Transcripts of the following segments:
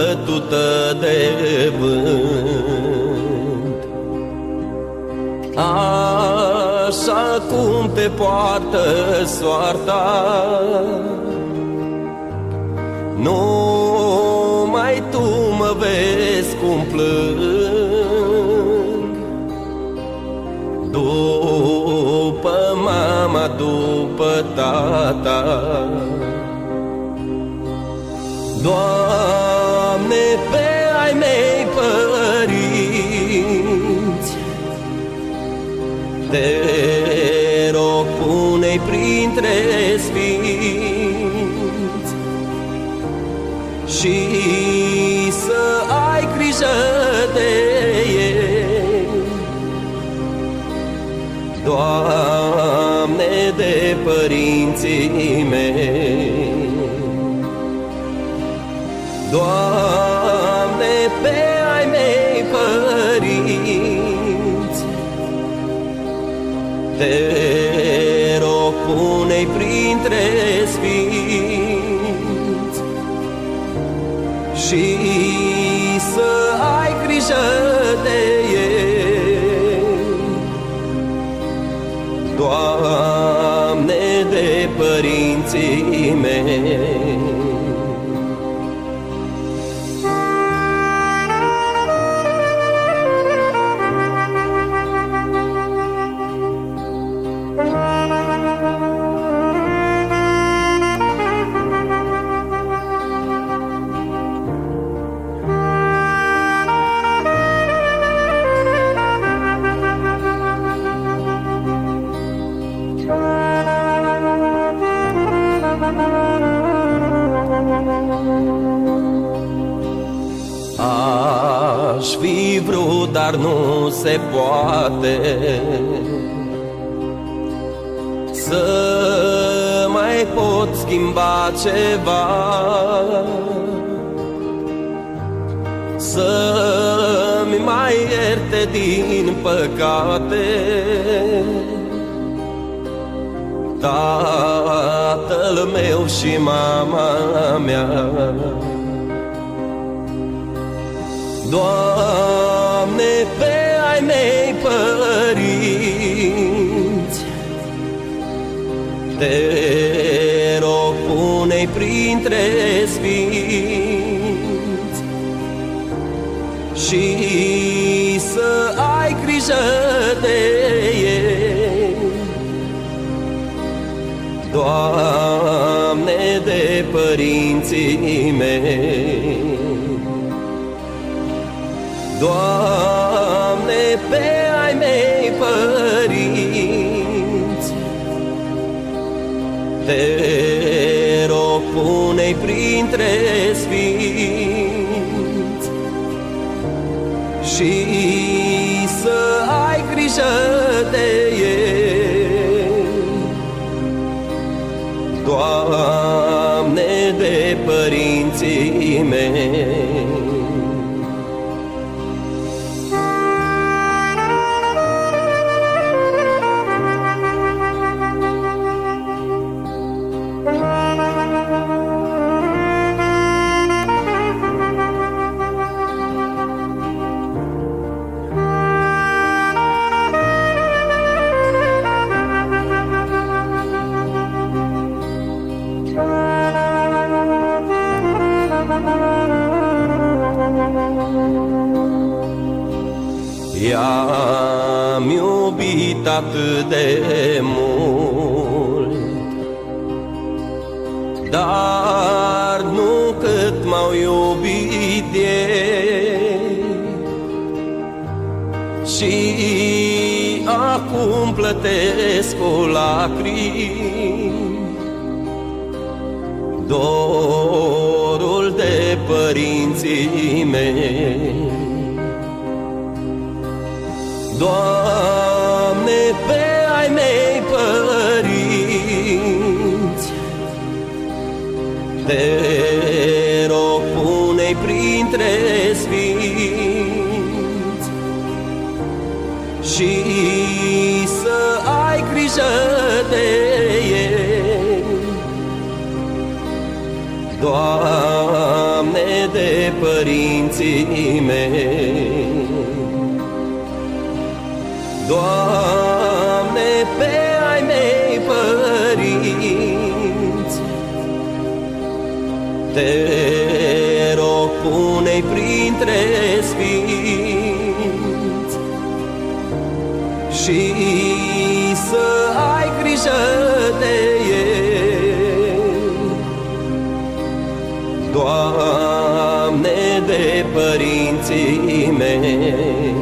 bătută de vânt. Așa cum te poartă soarta, numai tu mă vezi cum plâng. După mama, după tata, Doamne, pe ai mei părinți, te rog, pune-i printre sfinți și să ai grijă de ei. Doamne, de părinții mei, Doamne, pe ai mei părinți, te rog, pune-i printre sfinți și să ai grijă de ei. Doamne, de părinții mei, aș fi vrut, dar nu se poate să mai pot schimba ceva, să-mi mai ierte din păcate tatăl meu și mama mea. Doamne, pe ai mei părinți, te rog, pune-i printre sfinți și să ai grijă de ei. Doamne, de părinții mei, Doamne, pe ai mei părinți, te rog, pune-i printre sfinți și să ai grijă de ei. Doamne, de părinții mei, i-am iubit atât de mult, dar nu cât m-au iubit ei. Și acum plătesc cu lacrimi dorul de părinții mei. Doamne, pe ai mei părinți, te rog, pune-i printre sfinți și să ai grijă de ei. Doamne, de părinți Doamne, pe ai mei părinți, Te rog, pune-i printre sfinți și să ai grijă de ei. Doamne, de părinții mei,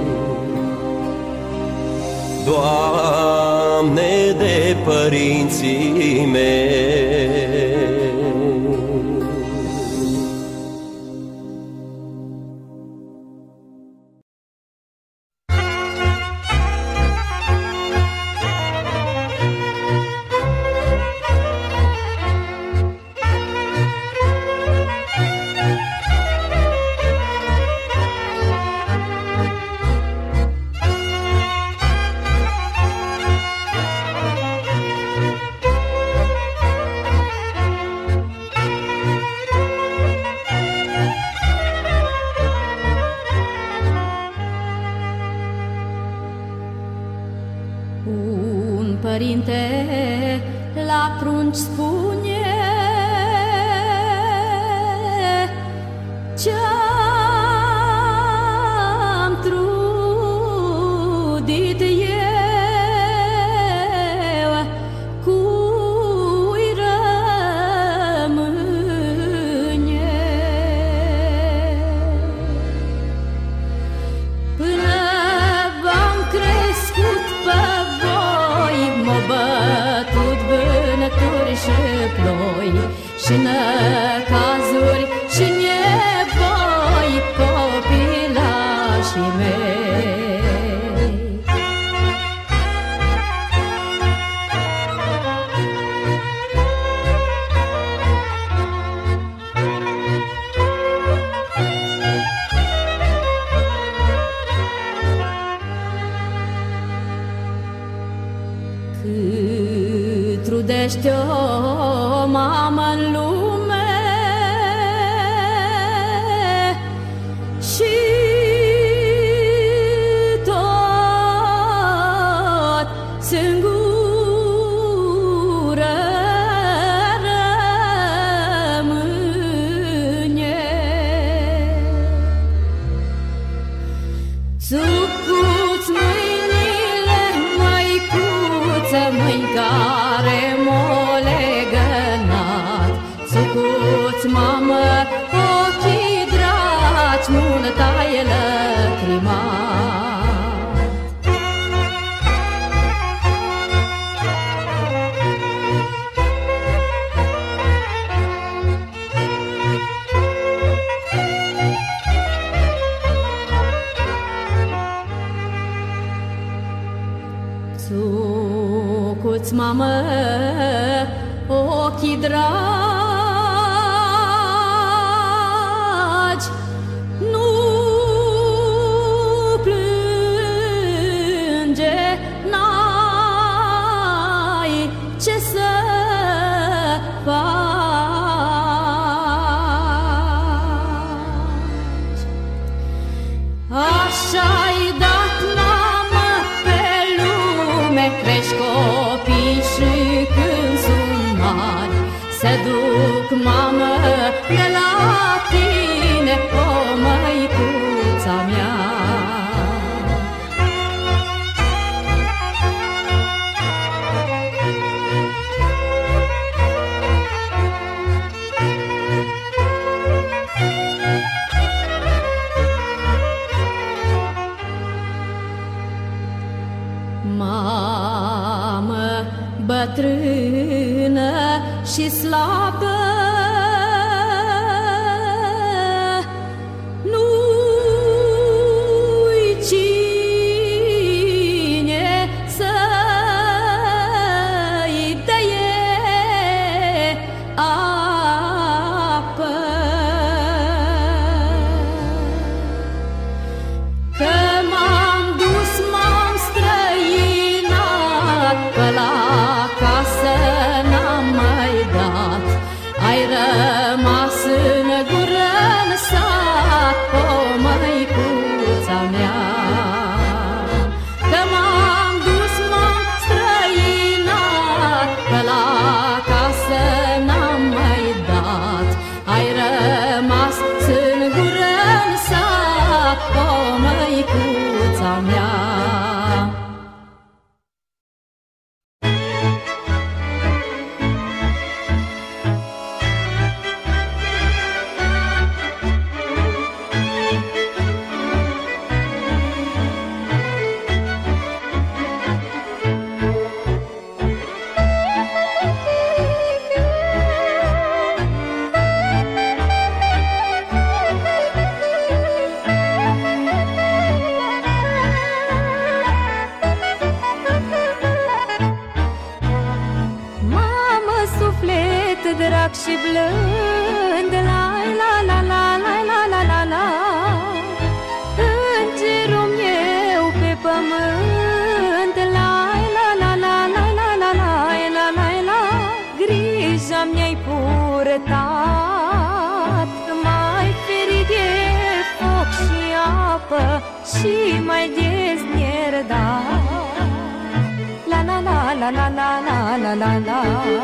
Doamne, de părinții mei. Părinte la prunci spune ce-am trudit eu, cui rămâne. Până v-am crescut pe voi, m-au bătut vânături și ploi, și necazuri și nevoi, copilașii mei. Cât trudește o mamă în lume și tot singură rămâne. Țucuți mâinile, măicuță, mâini care m-o legănat. Țucuți, mamă, ochii dragi, multa-i lăcrimat. Țucuți, mamă, ochii dragi, nu plânge, n-ai ce să faci. Așa-i dat, mamă, pe lume, crești copii și când sunt mari se duc, mamă, de la tine, o măicuța mea. Mamă bătrână și slabă, nu-i cine să-i dăie apă. Că m-am dus, m-am străinat, că la casă n-am mai dat drag și blând, la la la la la la la la la. Îngerul meu pe pământ, la la la la la la la la la la la. Grija mi-ai purtat, mai ferit de foc și apă și mai deznierdat. La la la la la la la la la.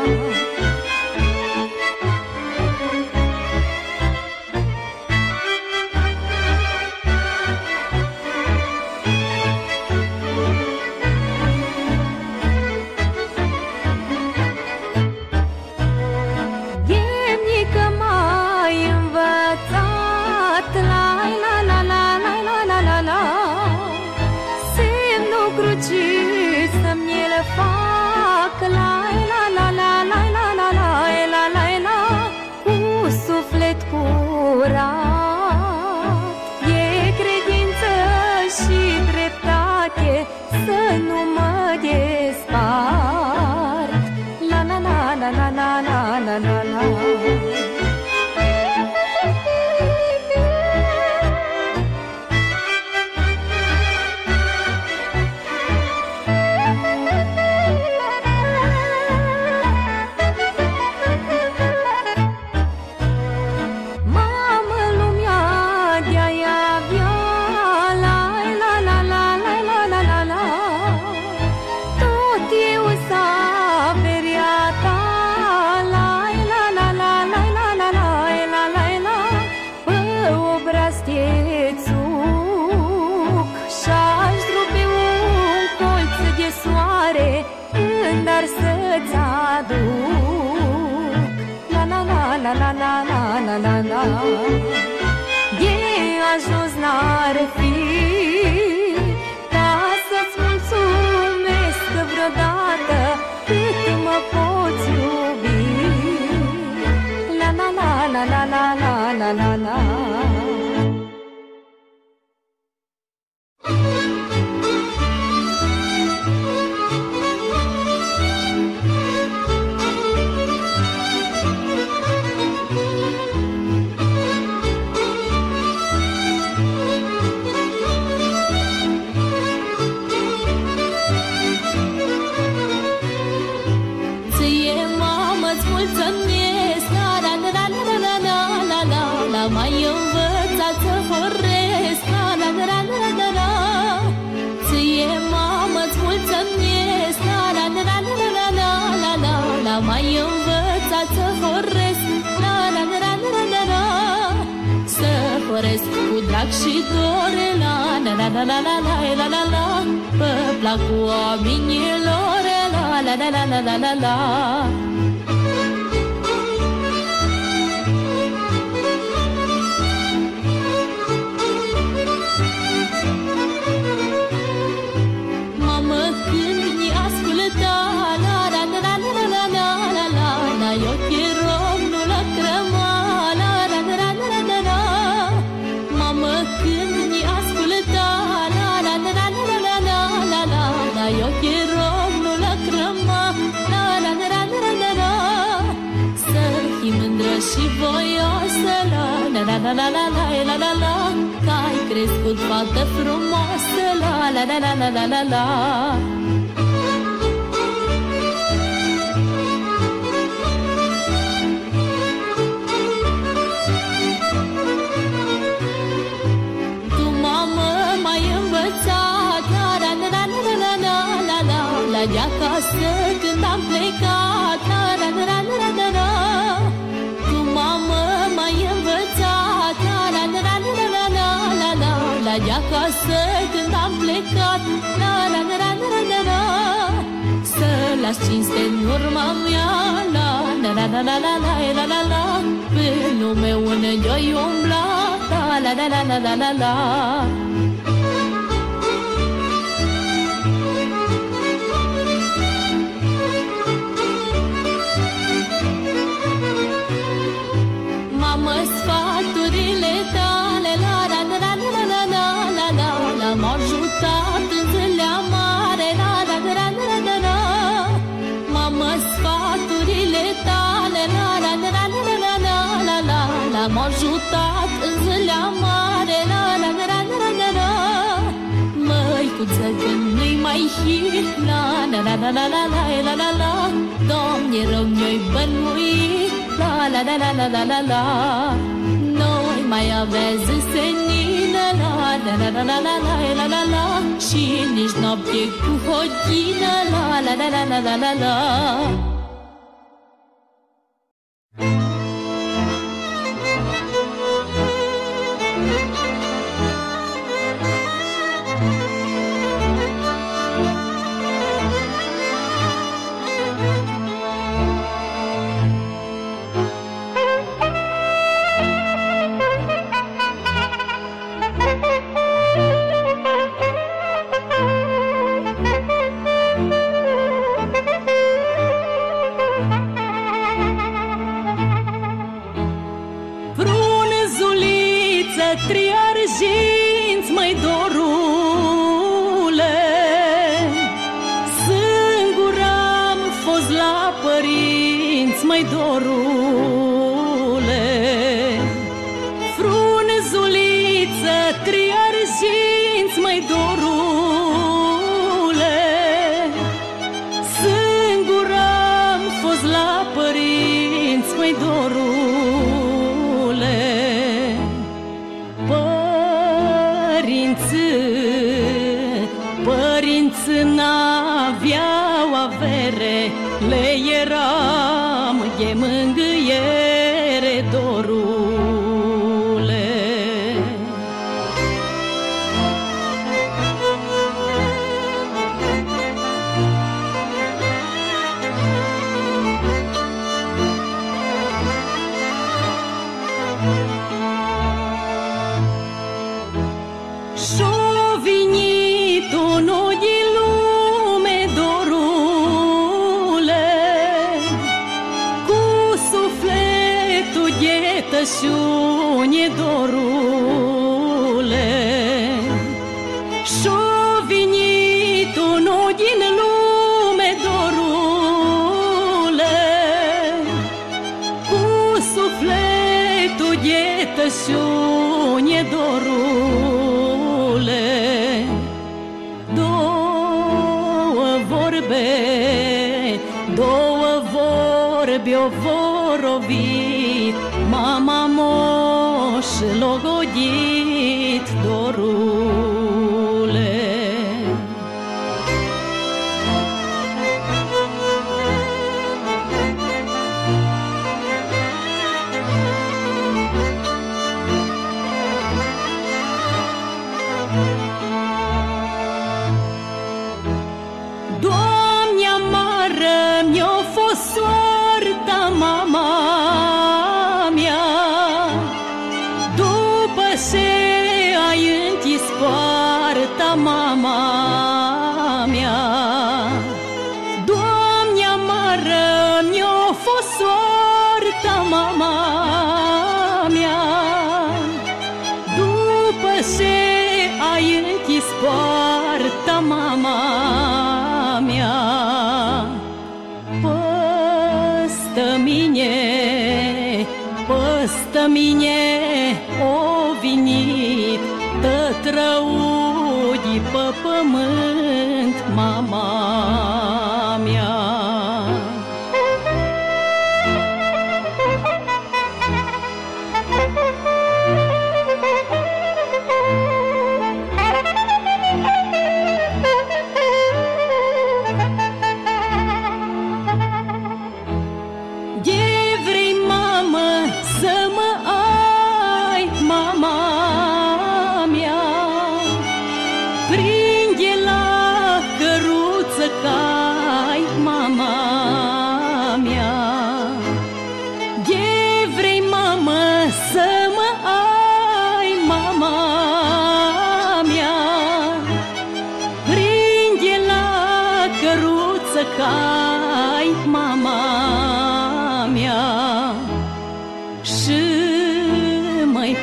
Fac la la la la la la la la la la la, cu suflet curat. E credință și dreptate să nu mă despart. La la la la la la la la la la. Dar să-ți aduc la la la la la la la la la la. De ajuns n-ar fi ca să-ți mulțumesc vreodată cât mă poți iubi. La la la la la la la la la la. M-ai învățat să horesc, la la la la la la. Ție, mamă-ți mulțumesc, la la la la la la la la la. M-ai învățat să horesc, la la la la la la la. Să horesc cu drag și dor, la la la la la la la la la. Pe placul oamenilor, la la la la la la la. Și voioasă, la la la la la la la la la. Că ai crescut fată frumoasă, la la la la la la la la. Tu, mamă, m-ai învățat, la la la la la la la la la. La de acasă când am plecat, la la la la la la la. Mamă, m-ai învățat, la la la la la la la la la. La de acasă când am plecat, la la la la la la la. Să las cinste în urma mea, la la la la la la la la la. Pe lume unde-i umbla, la la la la la la la. Sfaturile tale, la la la la la la la la la la. M-au ajutat în zilele mare, la la la la la la la. Mamă, sfaturile tale, la la la la mai hi la la la la la la la la la la Doamne rău mi-oi bănui la la la la la la la la Noi mai avea zi senină la la la la la la la la la la Și nici noapte cu hodină la la la la la la la la Sune dorule Și-o venit unul din lume dorule Cu sufletul de tășune dorule Două vorbe o vorovit Mama moș logodit dorule Doamne amară mi-o fost soarta mama poarta mama mea Doamne amară mi-o fost soarta mama mea După ce ai închis poarta mama mea Păstă mine o venit Tătrăudi pe pământ, mama mea De vrei, mamă, să mă ai, mama Prinde la căruță cai, mama mea De vrei, mamă, să mă ai, mama mea Prinde la căruță cai, mama mea Și mai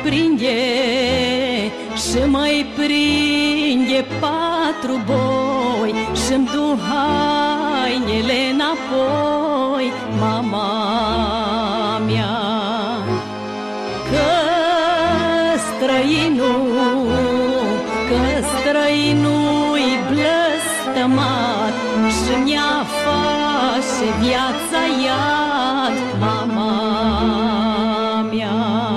prinde patru boi Și-mi du hainele înapoi, mama mea Că străinul-i blăstămat face viața iad, mama mea.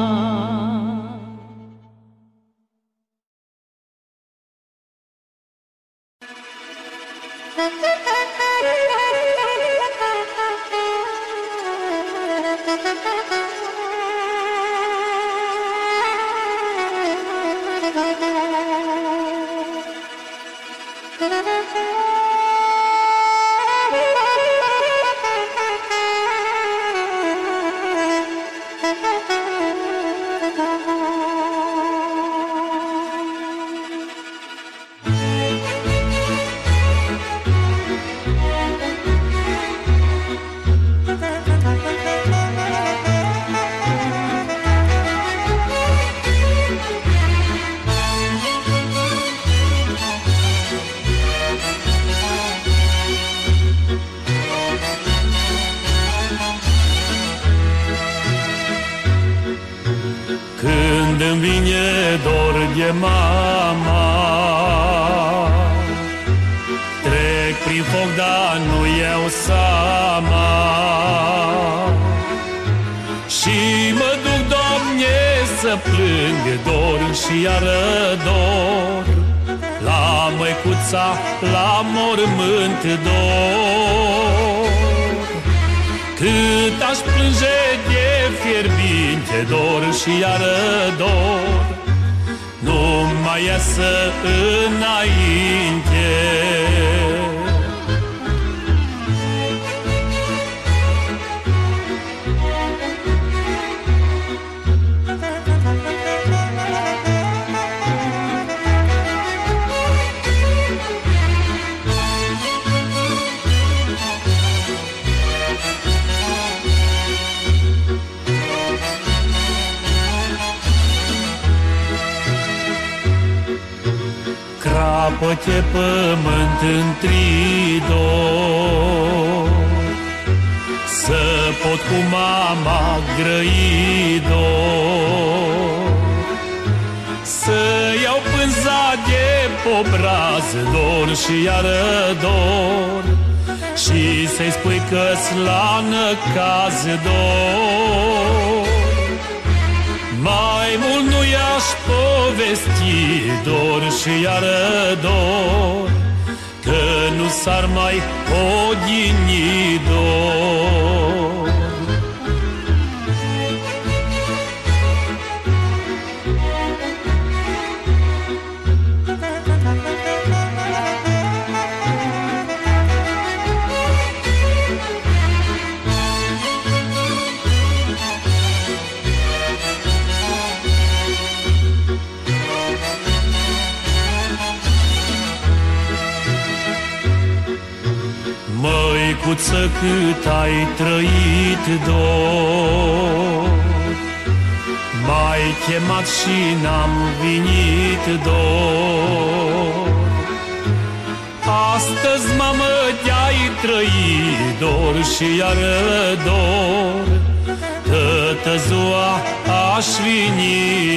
Când îmi vine dor de mama, trec prin foc, dar nu iau seama. Și mă duc, Doamne, să plâng dor și iară dor, la măicuța, la mormânt dor. Cât aș plânge de fierbinte dor și iară dor, nu mai iasă înainte. Crapă-te pământ în tridor, să pot cu mama grăi dor, să iau pânza de pobraz dor și iară dor, și să-i spui că-s la năcaz dor. Mai mult nu i-aș povesti dor și iară dor, că nu s-ar mai odihni dor. Măicuță, cât ai trăit dor, m-ai chemat și n-am venit dor. Astăzi, mamă, te-ai trăit dor și iară dor, toată ziua aș veni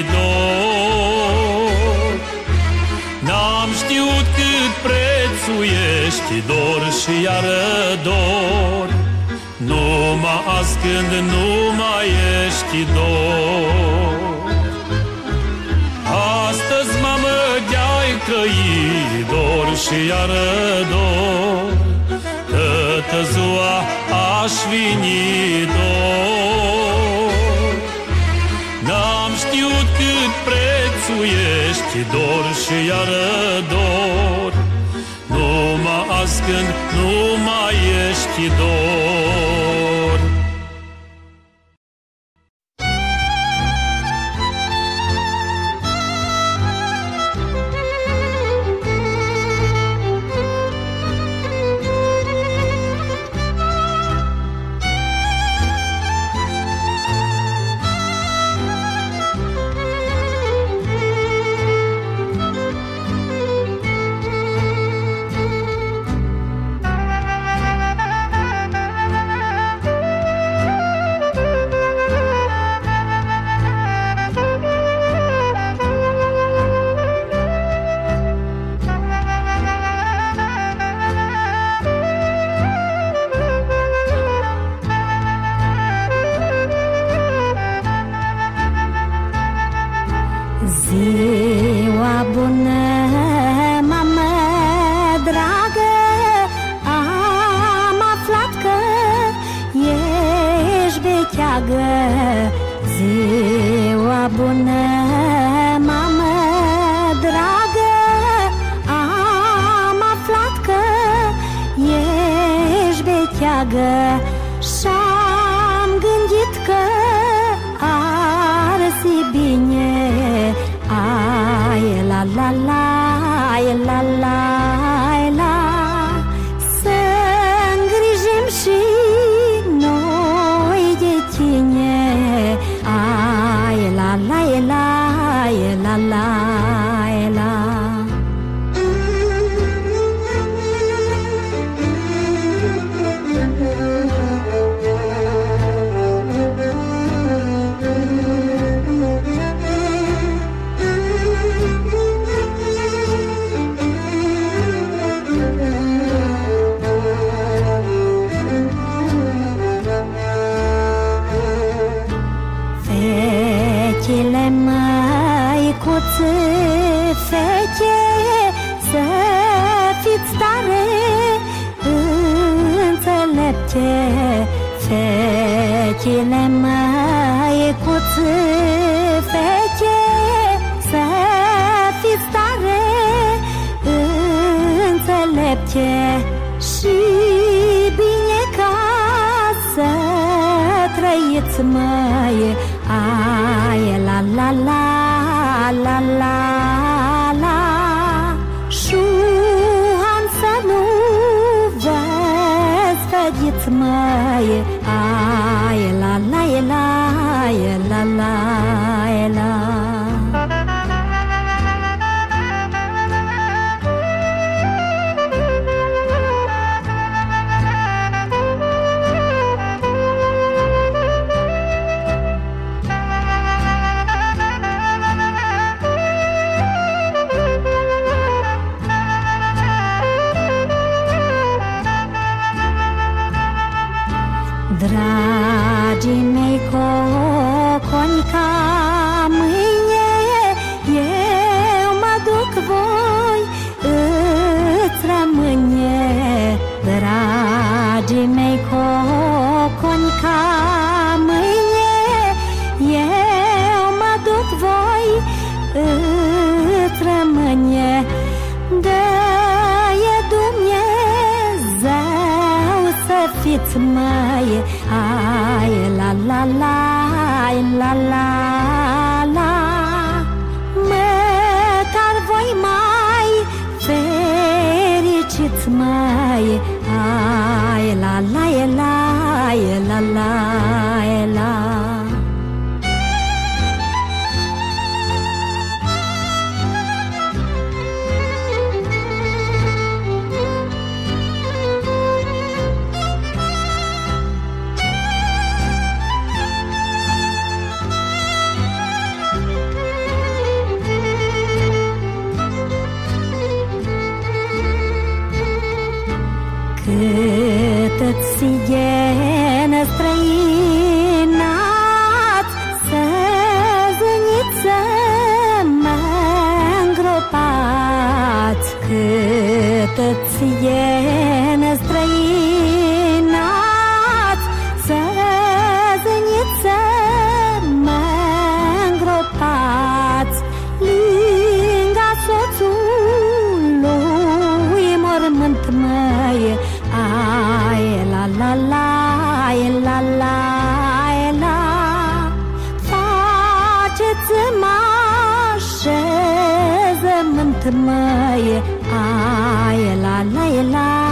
dor. N-am știut cât prețuiești dor și iară dor, numai azi când nu mai ești dor. Astăzi, mamă, de-ai trăit dor și iară dor, toată ziua aș veni dor. N-am știut cât prețuiești dor și iară dor, numai azi când nu mai ești dor. dragă, ziua bună, mamă dragă. Am aflat că ești beteagă și-am gândit că ar fi bine. Ai la la la, ai la la la, să îngrijim și noi de tine. Ai la la la, ai la la la. Fetele măicuțe, fete, să fiți tare înțelepte. Fetele măicuțe, fete, să fiți tare înțelepte și bine ca să trăiți, măi. Ai la la la, la la la, șuhan să nu vă sfădiți, măi. Ai la la la, la la la. Dragii mei coconi, ca mâine eu mă duc, voi îți rămâne. Dragii mei coconi, ca mâine eu mă duc, voi îți rămâne. Dă-i Dumnezeu să fiți, măi. Ai la la la, la la la, măcar voi mai fericiți, măi. Ai la la la, la la la. Cât-ți sighenă străinați, să zâniță mă îngropați. Cât-ți sighenă străinați, să zâniță mă îngropați. Lângă soțului mormânt, măi. Ai la la la, la la la, faceți-mă așezământ, măi. Ai la la la.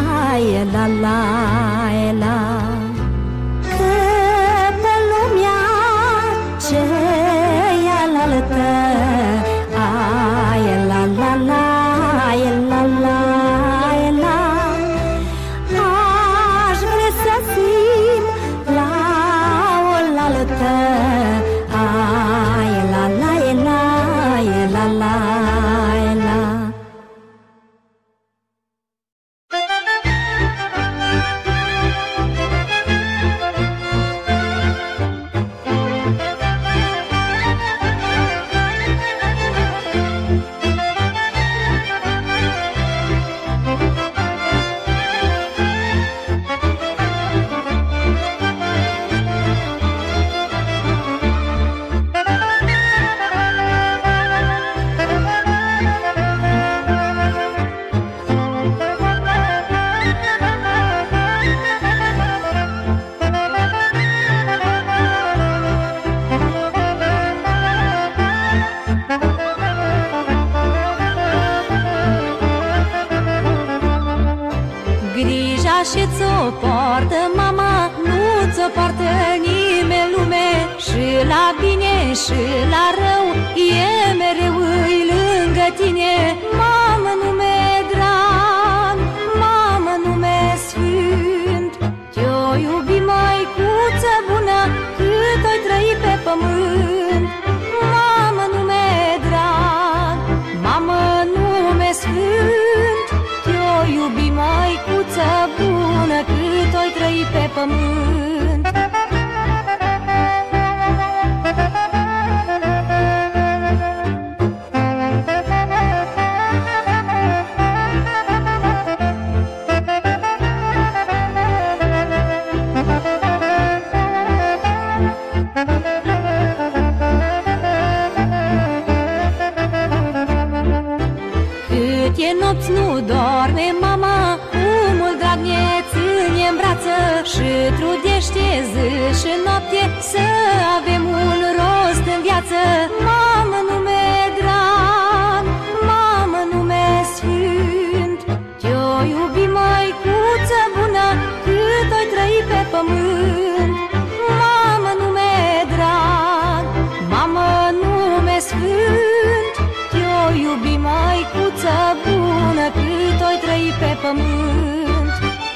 poartă mama, nu ți-o poartă nimeni lume. Și la bine și la rău e mereu îi lângă tine. Mamă nume drag, mamă nume sfânt, te-o iubi măicuță bună cât o-i trăi pe pământ. Mamă nume drag, mamă nume sfânt, te-o iubi măicuță bună cât o-i trăi pe pământ. Câte nopți nu doarme mama, cu mult drag ne ține-n brață și trudește zi și noapte să avem un rost în viață. Mamă nume drag, mamă nume sfânt, te-o iubi măicuță bună cât o-i trăi pe pământ. Mamă nume drag, mamă nume sfânt, te-o iubi măicuță bună cât o-i trăi pe pământ.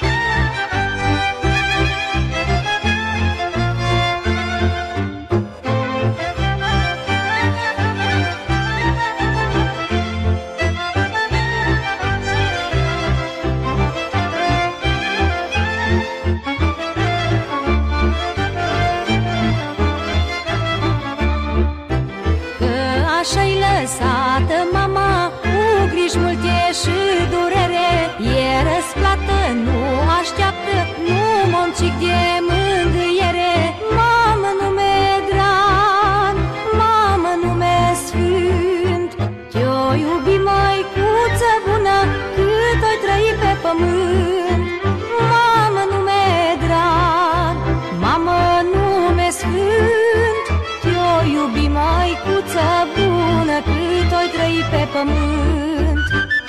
Așa-i lăsată mama, cu griji multe și durere. E răsplată, nu așteaptă, nu moncic de mângâiere. Mamă nume drag, mamă nume sfânt, te-o iubi măicuță bună cât o-i trăi pe pământ. Mamă nume drag, mamă nume sfânt, te-o iubi măicuță bună cât o-i trăi pe pământ.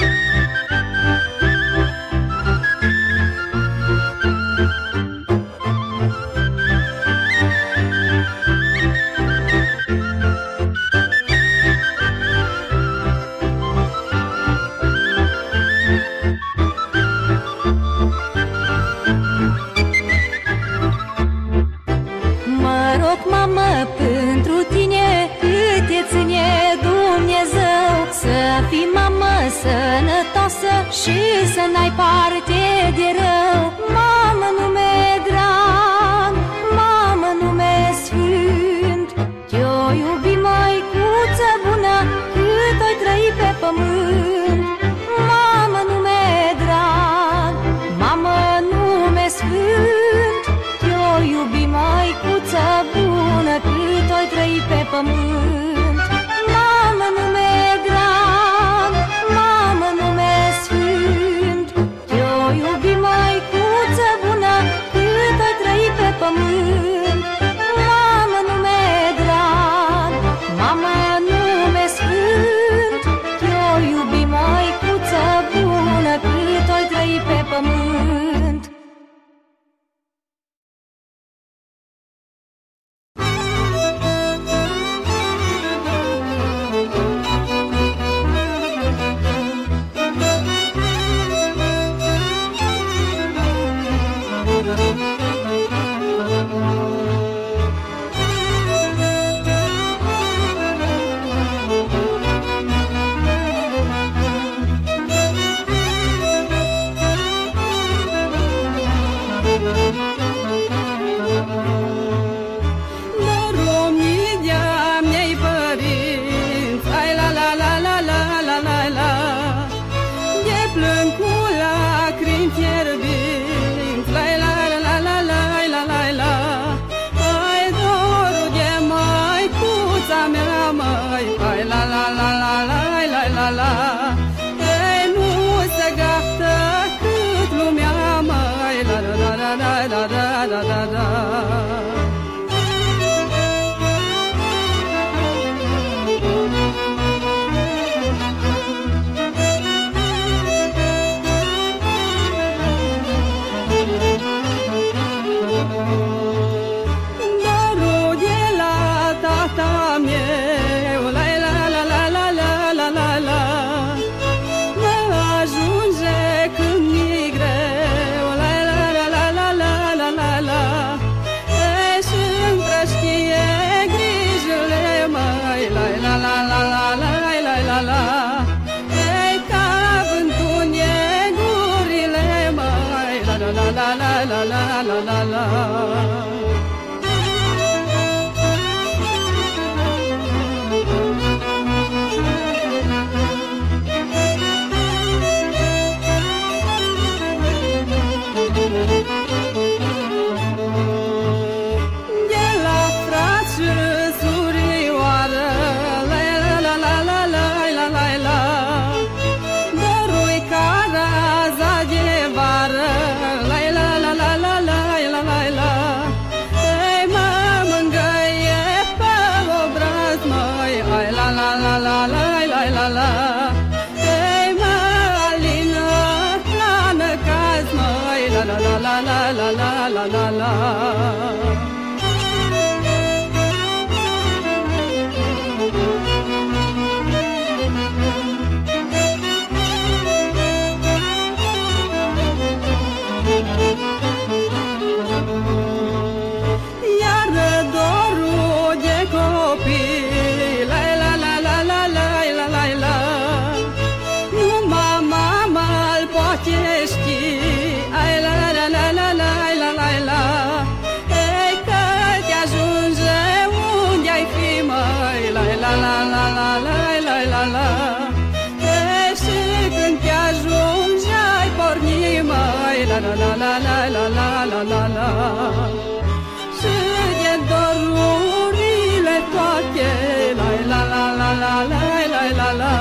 Mă rog, mamă, pentru tine cât te ține Dumnezeu, să fii mamă sănătoasă și să n-ai parte de rău. Mamă nume drag, mamă nume sfânt, te-o iubi măicuță bună cât o-i trăi pe pământ. Mamă nume drag, mamă nume sfânt, te-o iubi măicuță bună cât o-i trăi pe pământ. Mamă nume drag, mamă nume sfânt, te-o iubi măicuță bună cât o-i trăi pe pământ. Mamă nume drag, mamă nume sfânt, te-o iubi măicuță bună cât o-i trăi pe pământ. la la. Și de dorurile toate, la la la la la la la la.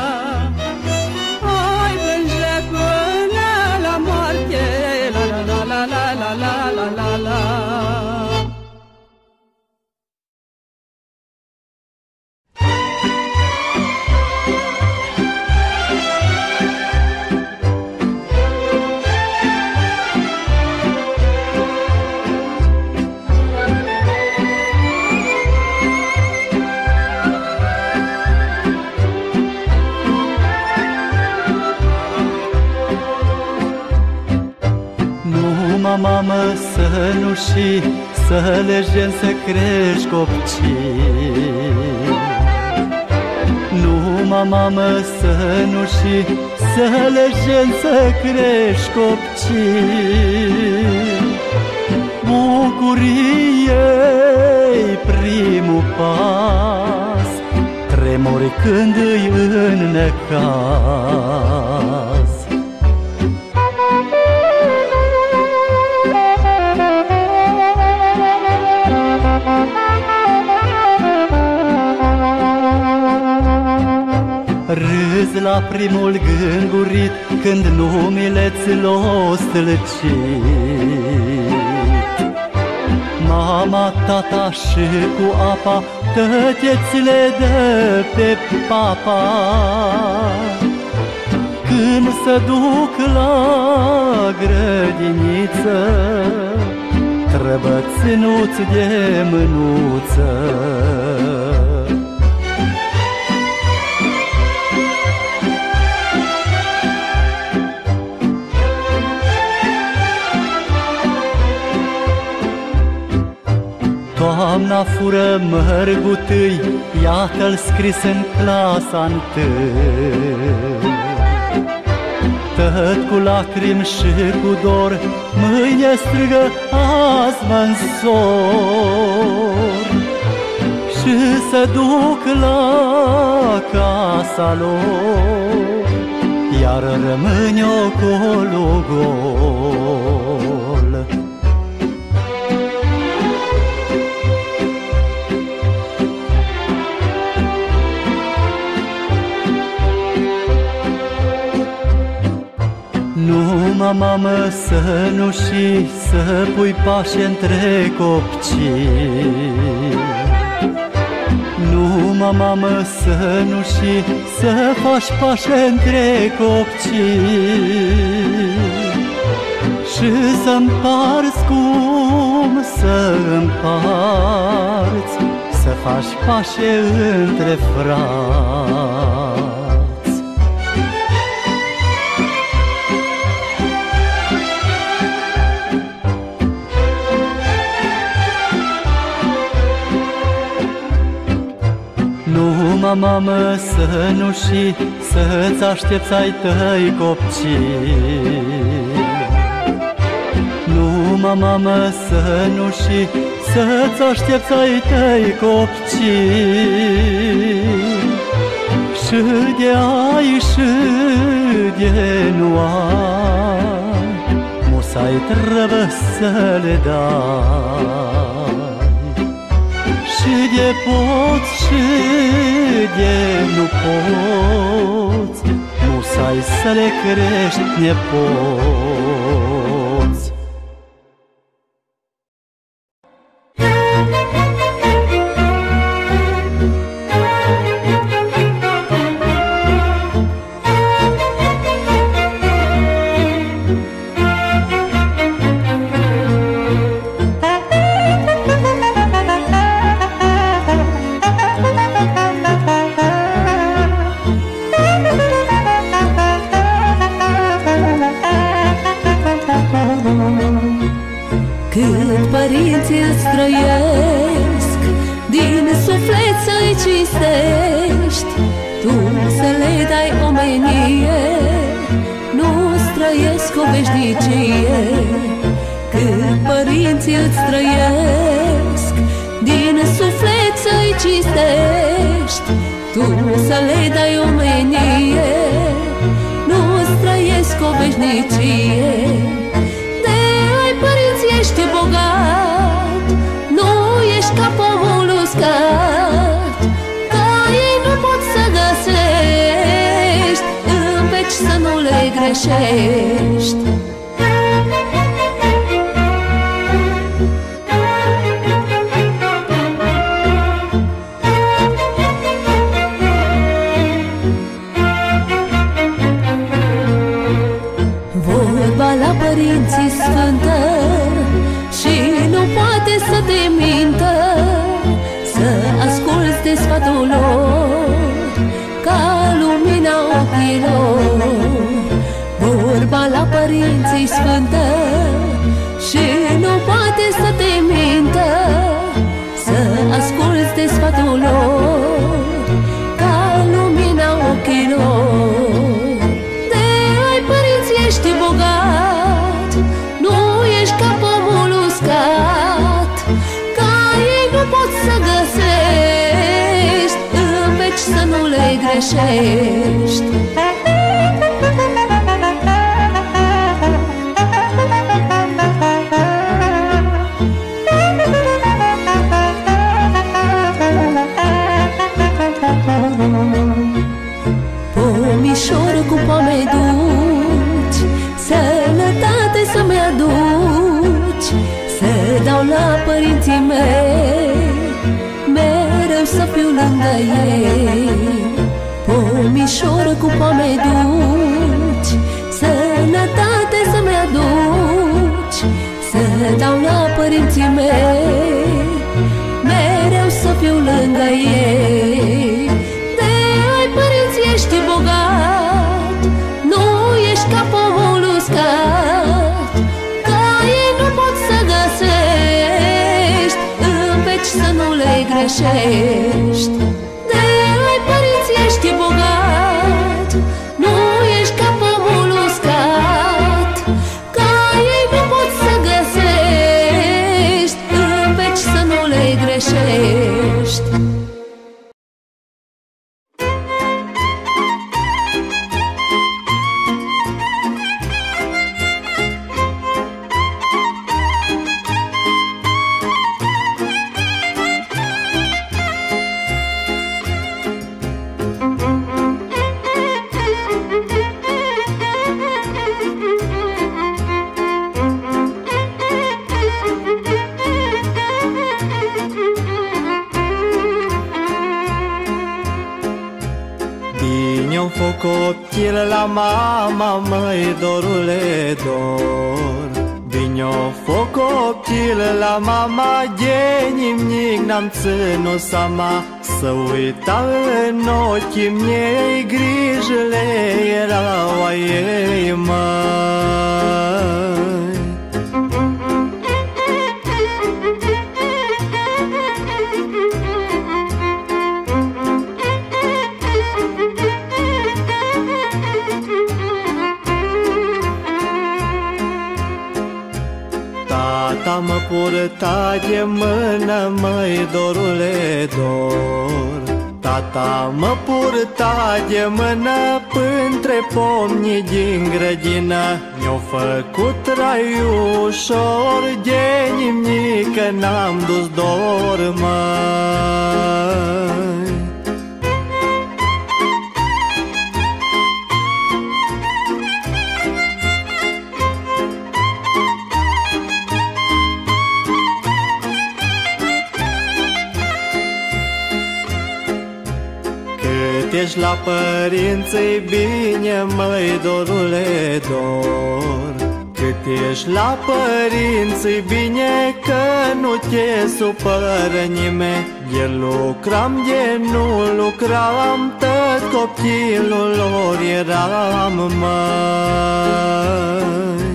Oi plânge până la moarte, la la la la la la la la la. Mamă, să nu și să legem să crești copii. Numai mamă, să nu și să legem să crești copii. Bucurie-i primul pas, tremuri când îi înnecas. Râzi la primul gângurit când numele-ți l-o stâlcit. Mama, tata și cu apa tăte-ți le dă pe papa. Când se duc la grădiniță, trebuie ținuți de mânuță. Toamna fură mărgutâi, iată-l scris în clasa întâi. Tăt cu lacrimi și cu dor, mâine strigă azi mă însor. Și se duc la casa lor, iar rămâne ocolo gol. Numai mamă, să nu și să pui pași între copii. Numai mamă, să nu și să faci pași între copii. Și să împarți cum să împarți, să faci pași între frați. Numai mamă, să nu și să-ți aștepți ai tăi copii. numai mamă să nu și să-ți aștepți ai tăi copii. Și de ai și de nu ai, musai trebuie să le dai. Și de poți și de nu poți, musai să le crești nepoți. Cât părinții îți trăiesc, din suflet să-i cinstești, tu să le dai omenie, nu-ți trăiesc o veșnicie. Cât părinții îți trăiesc, din suflet să-i cinstești, tu să le dai omenie, nu-ți trăiesc o veșnicie. Ești bogat, nu ești ca pomul uscat, ca ei nu pot să găsești, în veci să nu le greșești. Vorba la părinții sfântă și nu poate să te mintă, să asculți de sfatul lor ca lumina ochilor. Vorba la părinții sfântă și nu poate să te mintă, să asculți de sfatul lor ca lumina ochilor. De ai părinți ești bogat, nu ești ca pomul uscat, ca ei nu poți să găsești, în veci să nu le greșești. Pomișor cu pome duci, sănătate să-mi aduci, să dau la părinții mei, mereu să fiu lângă ei. Pomișor cu pome duci, sănătate să-mi aduci, să dau la părinții mei, mereu să fiu lângă ei. De ai părinți ești bogat, nu ești ca pomul uscat, ca ei nu pot să găsești, în veci să nu le greșești. De ai părinți ești bogat, nu ești ca pomul uscat, ca ei nu pot să găsești, în veci să nu le greșești. Bine-o fă copil la mama, măi, dorule, dor. Bine-o fă copil la mama, de nimic n-am ținut seama, să uita în ochii mei, grijile erau a ei, măi. purta de mână, măi, dorule, dor. Tata mă purta de mână pântre pomnii din grădină. Mi-o făcut traiul ușor, de nimică n-am dus dor, măi. Cât ești la părinți-i bine, măi, dorule, dor. Cât ești la părinți-i bine, că nu te supără nimeni. De lucram, de nu lucram, tot copilul lor eram, măi.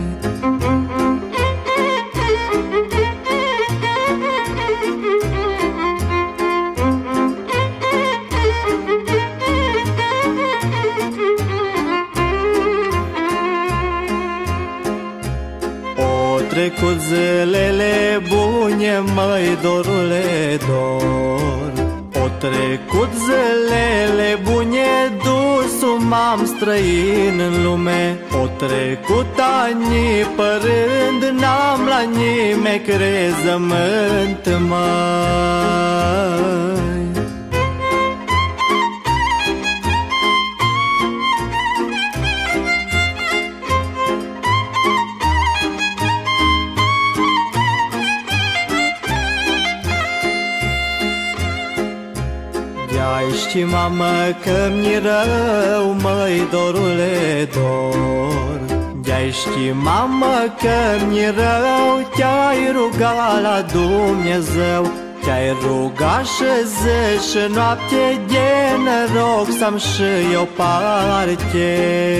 Trecut zilele bune, măi, dorule, dor. O trecut zilele bune, dus-o m-am străin în lume. O trecut ani părând, n-am la nimeni crezământ, măi. Știi, mamă, că mi-e rău, măi, dorule, dor. De-ai ști, mamă, că mi-e rău, te-ai rugat la Dumnezeu. Te-ai rugat și zi și noapte, de noroc să-mi și eu parte.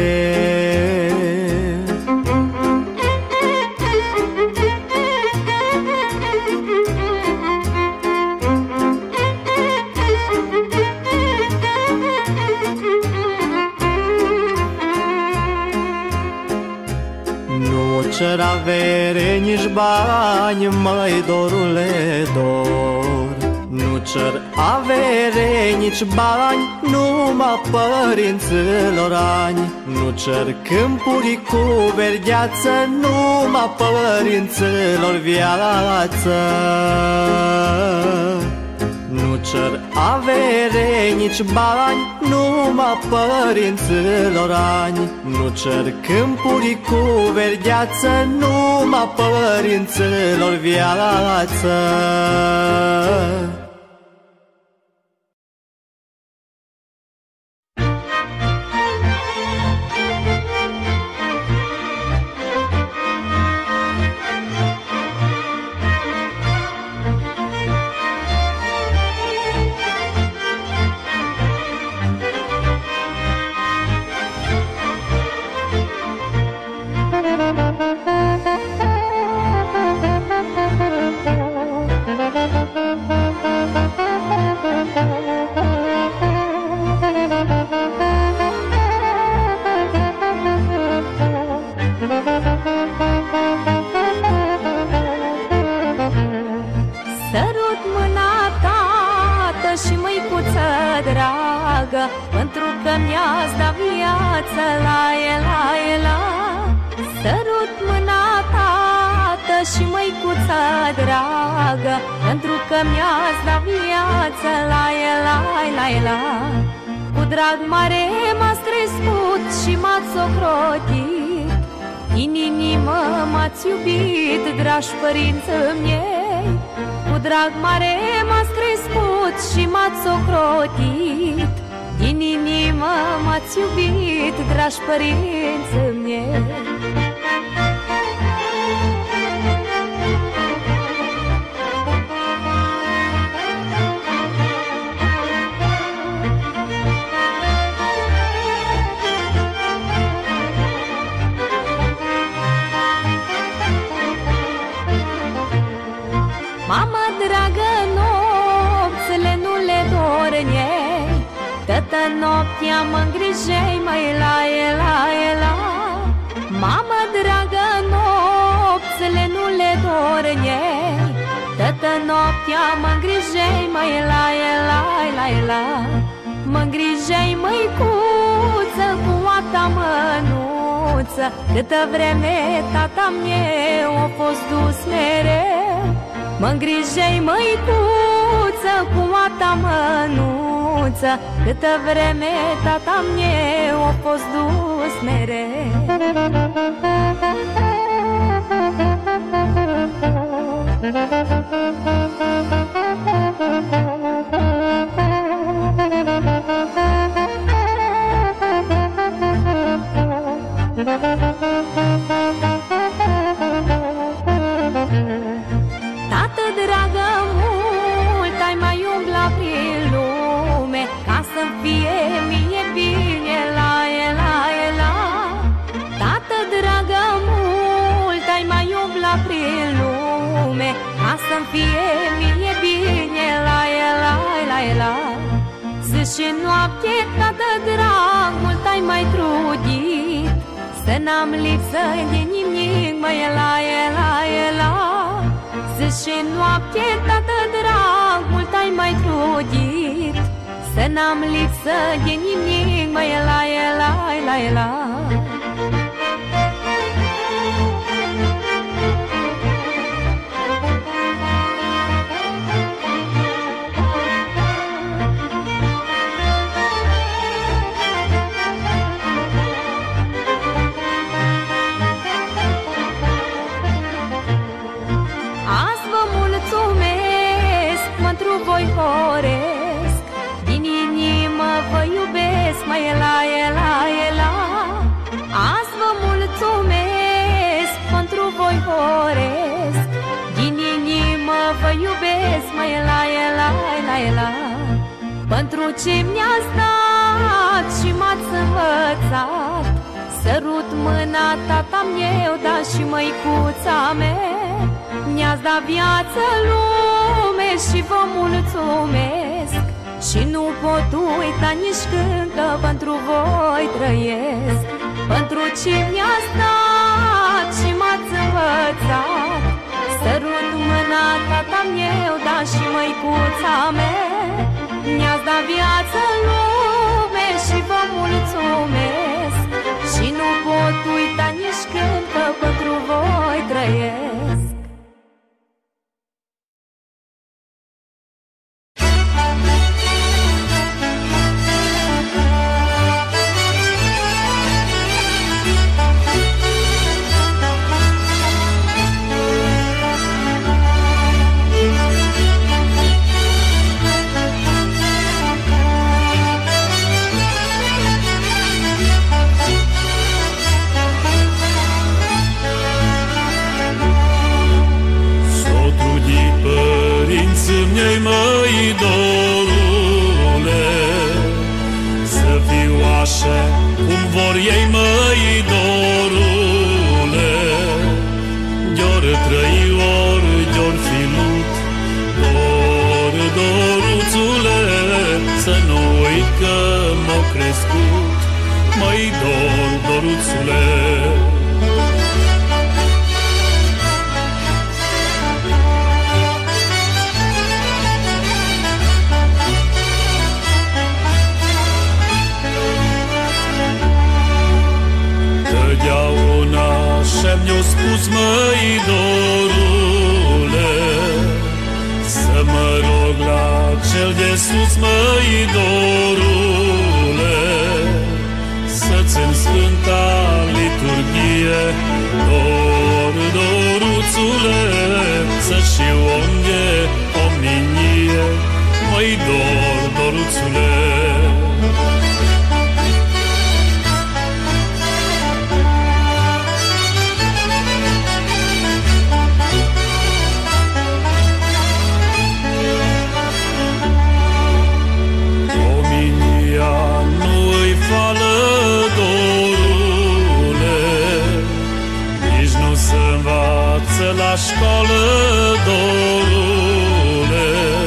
cer avere, nici bani, măi, dorule, dor. Nu cer avere, nici bani, numai părinților ani. Nu cer câmpuri cu verdeață, numai părinților viață. Nu cer avere, nici bani, numai părinților ani. Nu cer câmpuri cu verdeață, numai părinților viață. Pentru că mi-ați dat viață, la la. Sărut mâna, tată, și măicuță dragă, pentru că mi-ați dat viață, la la. Cu drag mare m-ați crescut și m-ați ocrotit, din inimă m-ați iubit, dragi părinții mei. Cu drag mare m-ați crescut și m-ați ocrotit, din inimă m-ați iubit, dragi părinții mei. Mamă dragă, nopțile nu le dorneai, toată noaptea mă-ngrijei, măi, la. Mamă dragă, nopțile nu le dorneai, noaptea mă-ngrijei, măi, la, la. Mă-ngrijei, măicuță, cu oata mănuță, câtă vreme tata meu a fost dus mereu. Mă-ngrijei, măicuță, cu oata mănuță, câtă vreme tata meu a fost dus mereu. Tată dragă, mult ai mai umblat prin lume, ca să-mi fie mie bine, la. Tată dragă, mult ai mai umblat prin lume, ca să-mi fie mie bine, la. Zi și noapte, tată drag, mult ai mai trudit, să n-am lipsă de nimic, măi, la. Zi și noapte, tată drag, mult ai mai trudit, să n-am lipsă de nimic, măi, la. Voi horesc, din inimă vă iubesc, măi, la. Azi vă mulțumesc, pentru voi horesc, din inimă vă iubesc, măi, la. Pentru ce mi-ați dat și m-ați învățat, sărut mâna tata meu, dar și măicuța mea. Mi-ați dat viață, lume, și vă mulțumesc, și nu pot uita nici când, că pentru voi trăiesc. Pentru ce mi-ați dat și m-ați învățat, sărut mâna tata meu, dar și măicuța mea. Mi-ați dat viață, lume, și vă mulțumesc, și nu pot uita nici când, că pentru voi trăiesc. Măi, măi, dorule, să fiu așa cum vor ei, măi, dorule. De-ori trăi, ori de-ori fi lut, doruțule, să nu uit că m-au crescut, măi, doruțule. Mi-o spus, măi, dorule, să mă rog la cel de sus, măi, dorule, să-ți în sfânta liturghie, doruțule, să știu om de omninie, măi, doruțule. La școală, dorule,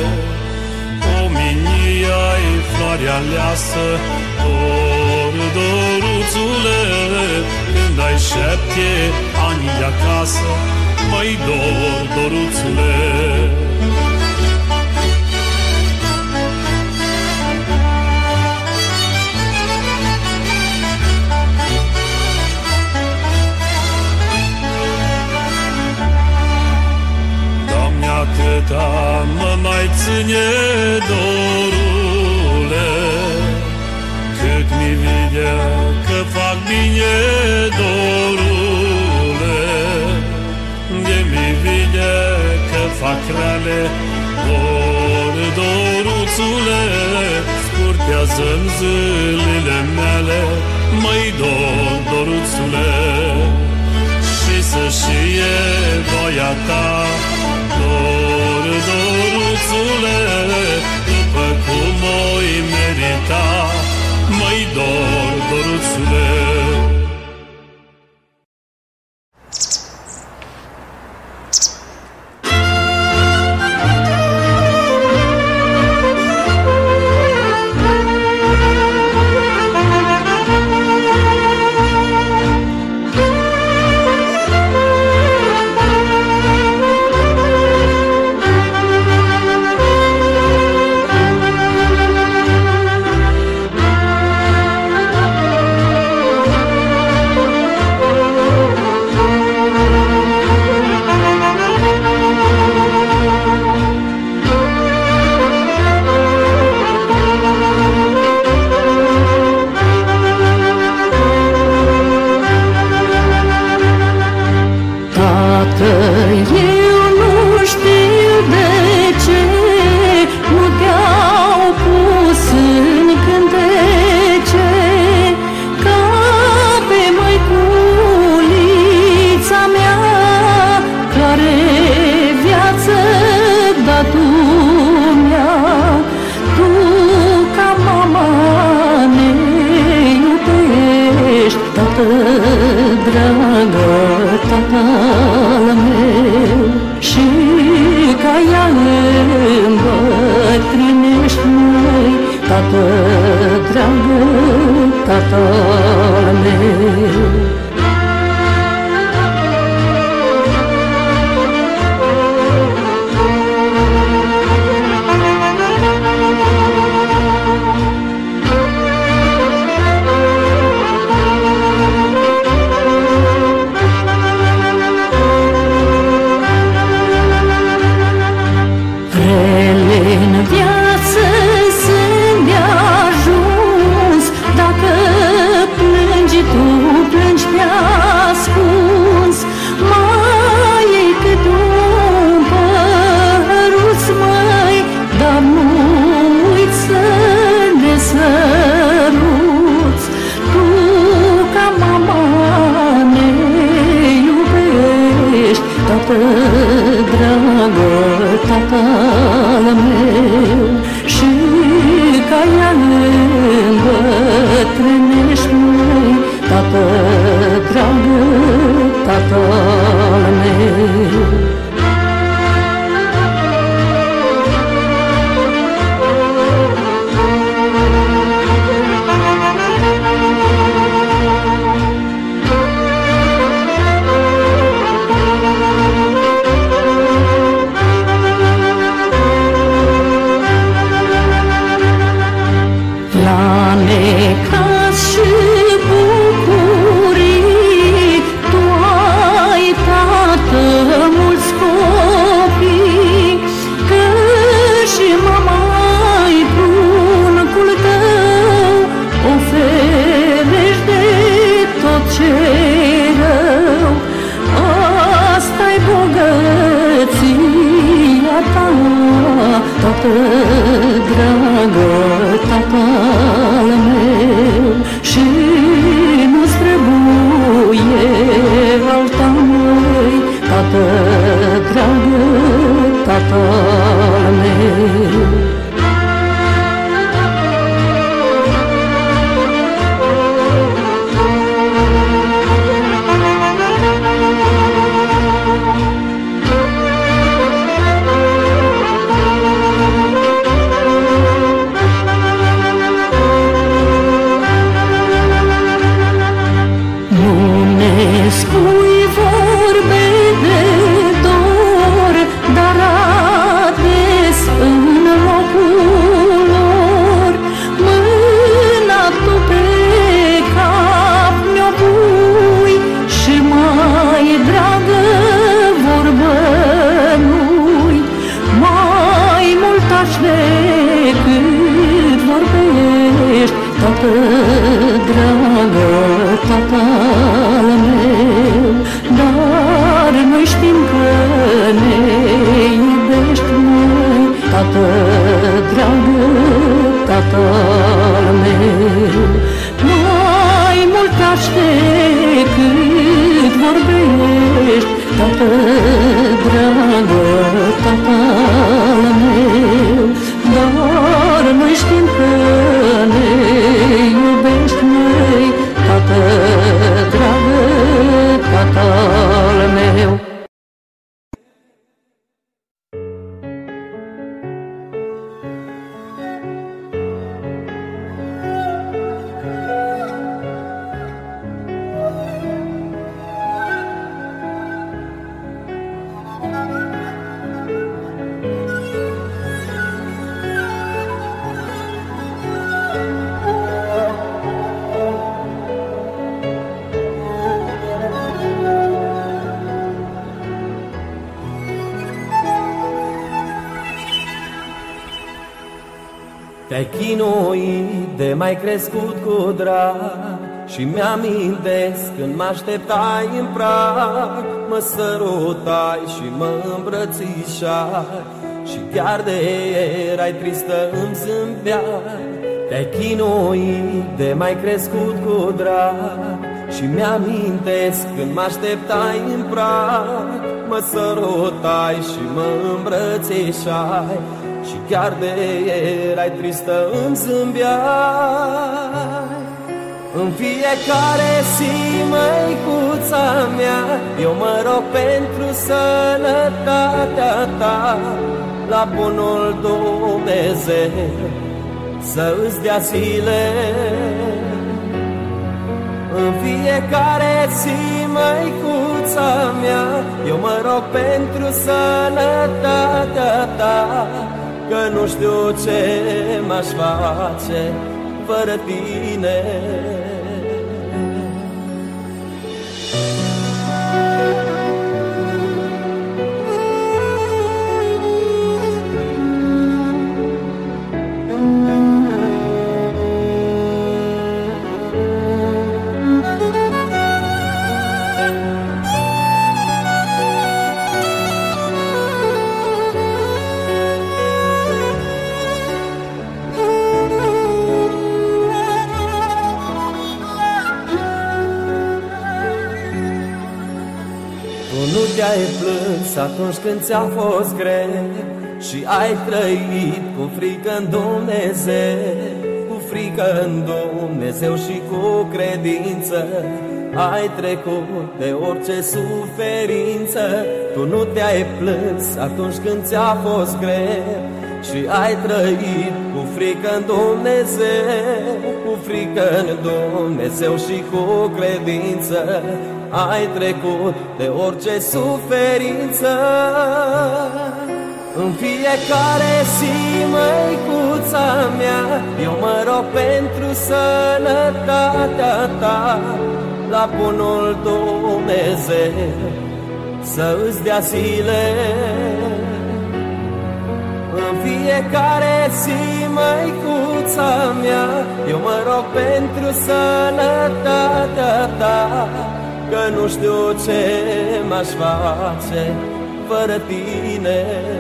ominia-i floarea aleasă, doruțule, când ai 7 ani acasă, măi, doruțule. Atâta mă mai ține dorule, cât mi vine că fac bine dorule, de mi vine că fac rale, doruțule, scurtează-mi zilele mele, măi doruțule, și să știe voia ta, doruțule, după cum o-i merita, măi doruțule. Plângi tată dragă, tatăl meu. Mai mult aștept cât vorbești, tată dragă, tatăl meu. Dar noi știm că ne iubești, măi, tată dragă, tatăl meu. Te-ai chinuit de mai crescut cu drag și mi-amintesc când mă așteptai în prag. Mă sărutai și mă îmbrățișai și chiar de erai tristă îmi zâmbeai. Te-ai chinuit de mai crescut cu drag și mi-amintesc când mă așteptai în prag. Mă sărutai și mă îmbrățișai și chiar de erai tristă îmi zâmbeai. În fiecare zi, măicuța mea, eu mă rog pentru sănătatea ta, la bunul Dumnezeu să-ți dea zile. În fiecare zi, măicuța mea, eu mă rog pentru sănătatea ta, că nu știu ce m-aș face fără tine. Te-ai plâns atunci când ți-a fost greu și ai trăit cu frică în Dumnezeu, cu frică în Dumnezeu și cu credință. Ai trecut de orice suferință. Tu nu te-ai plâns atunci când ți-a fost greu și ai trăit cu frică în Dumnezeu, cu frică în Dumnezeu și cu credință. Ai trecut de orice suferință. În fiecare zi, măicuța mea, eu mă rog pentru sănătatea ta, la bunul Dumnezeu să-ți dea zile. În fiecare zi, măicuța mea, eu mă rog pentru sănătatea ta, că nu știu ce m-aș face fără tine.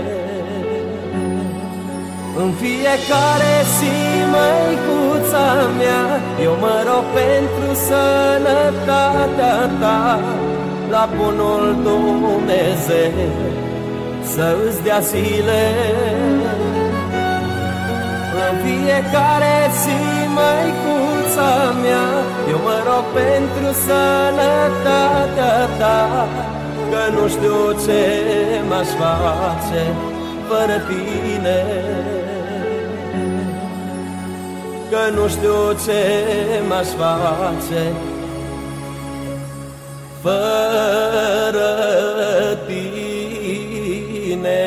În fiecare zi, măicuța mea, eu mă rog pentru sănătatea ta, la bunul Dumnezeu să-ți dea zile. În fiecare zi, măicuța mea, eu mă rog pentru sănătatea ta, că nu știu ce m-aș face fără tine. Că nu știu ce m-aș face fără tine.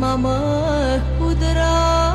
mamă cu drag.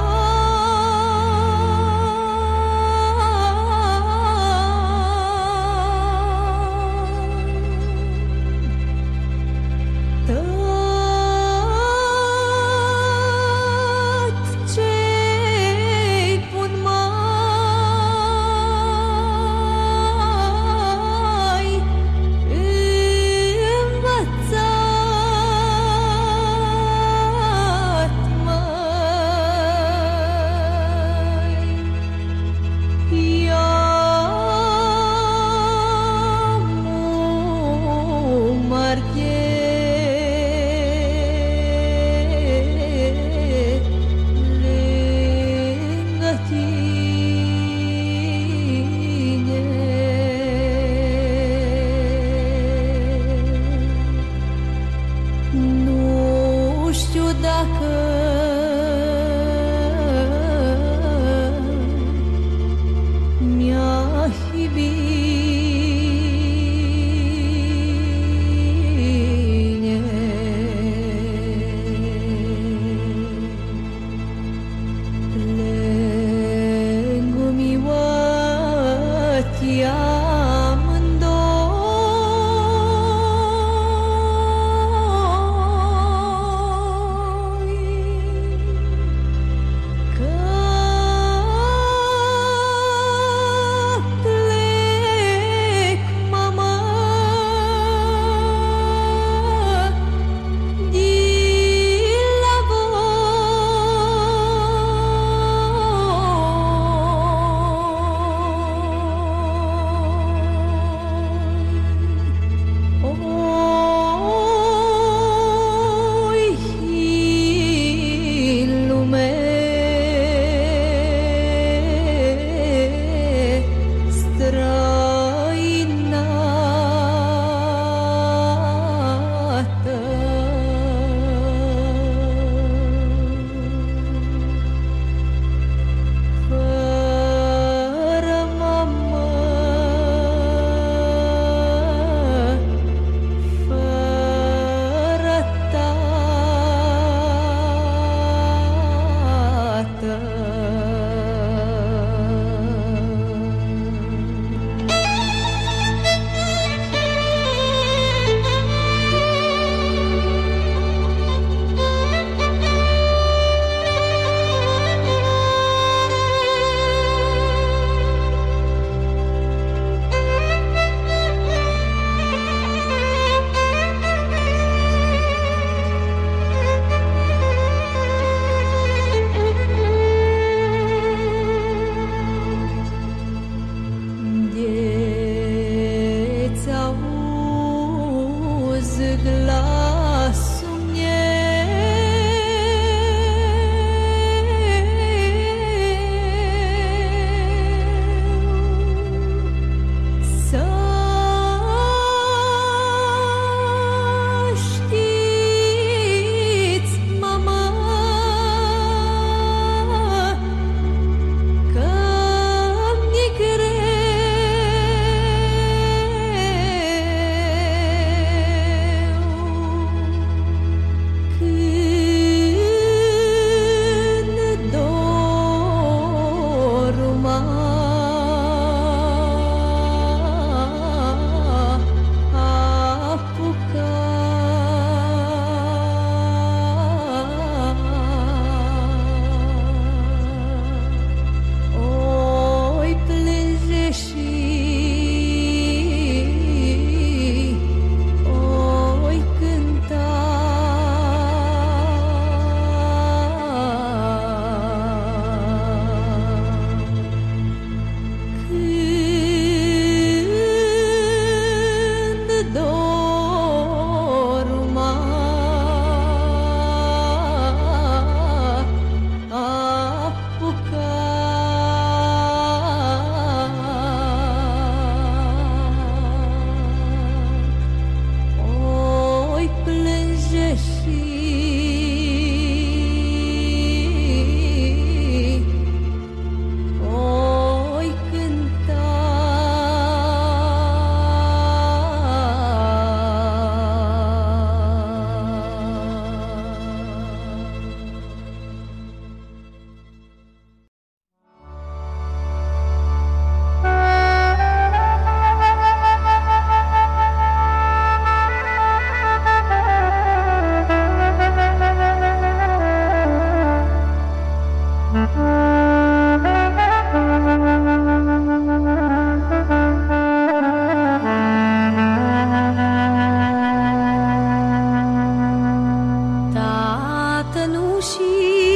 și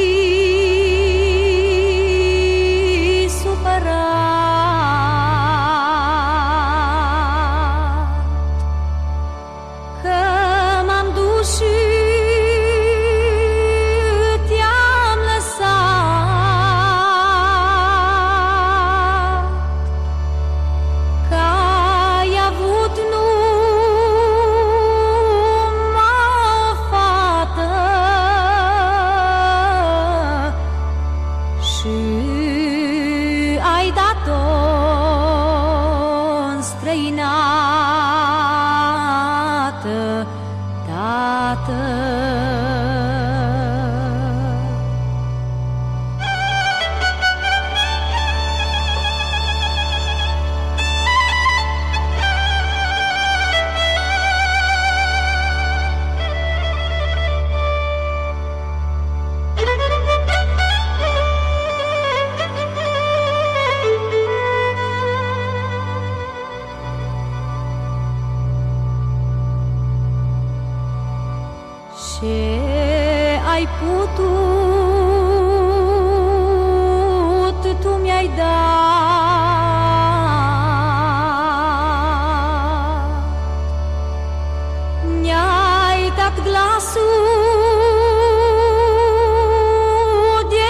supărat că m-am dus și te-am lăsat, că ai avut numai o fată și ai dat-o în străinată, tată. Ce ai putut, tu mi-ai dat. Mi-ai dat glasul de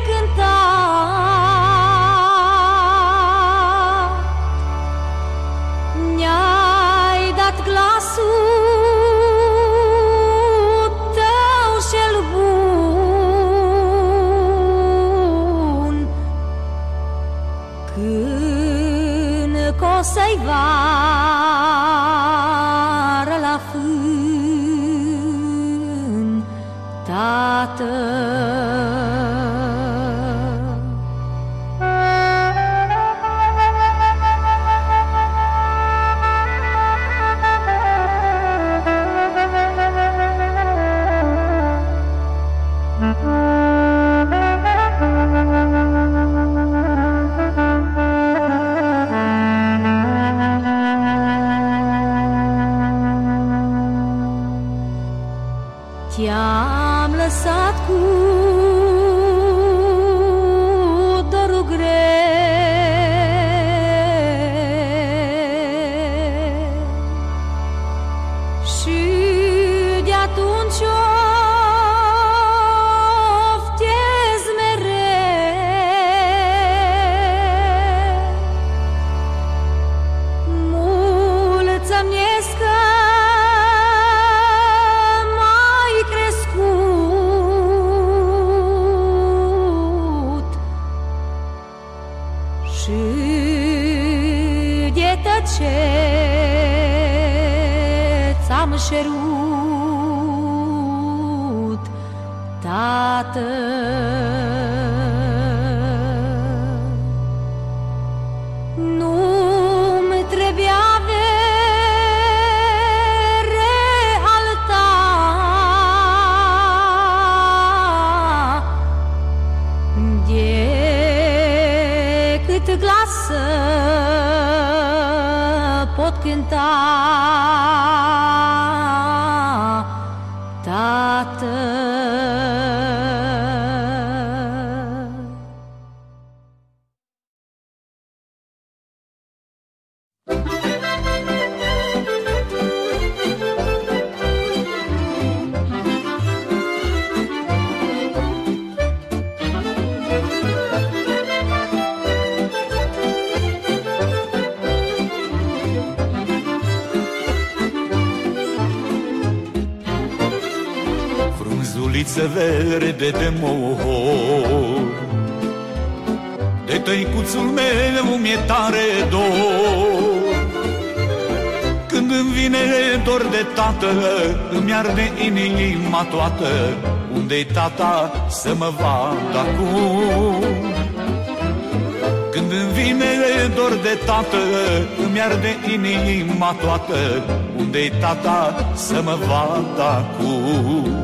cântat, mi-ai dat glasul să-i vară la fân, tată. Te-am lăsat cu dorul greu și de atunci oftez mereu. Mulțumesc că ce ți-am șerut, tată. Nu-mi trebuia avere al ta, decât glasă pot cânta, tată. Frunzuliță verde de mohor, de tăicuțul meu mi-e tare dor. Când îmi vine dor de tată, îmi arde inima toată. Unde-i tata să mă vad acum? Când îmi vine dor de tată, îmi arde inima toată. Unde-i tata să mă vad acum?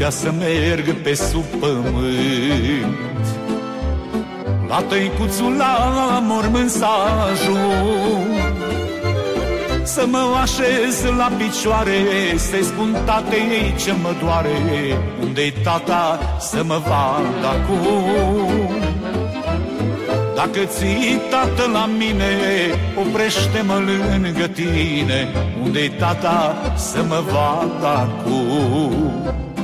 putea să merg pe sub pământ. La tăicuțul la mormânt să ajung, să mă așez la picioare, să-i spun tatei ce mă doare. Unde-i tata să mă vad acum? Dacă ții tată la mine, oprește-mă lângă tine. Unde-i tata să mă vad acum?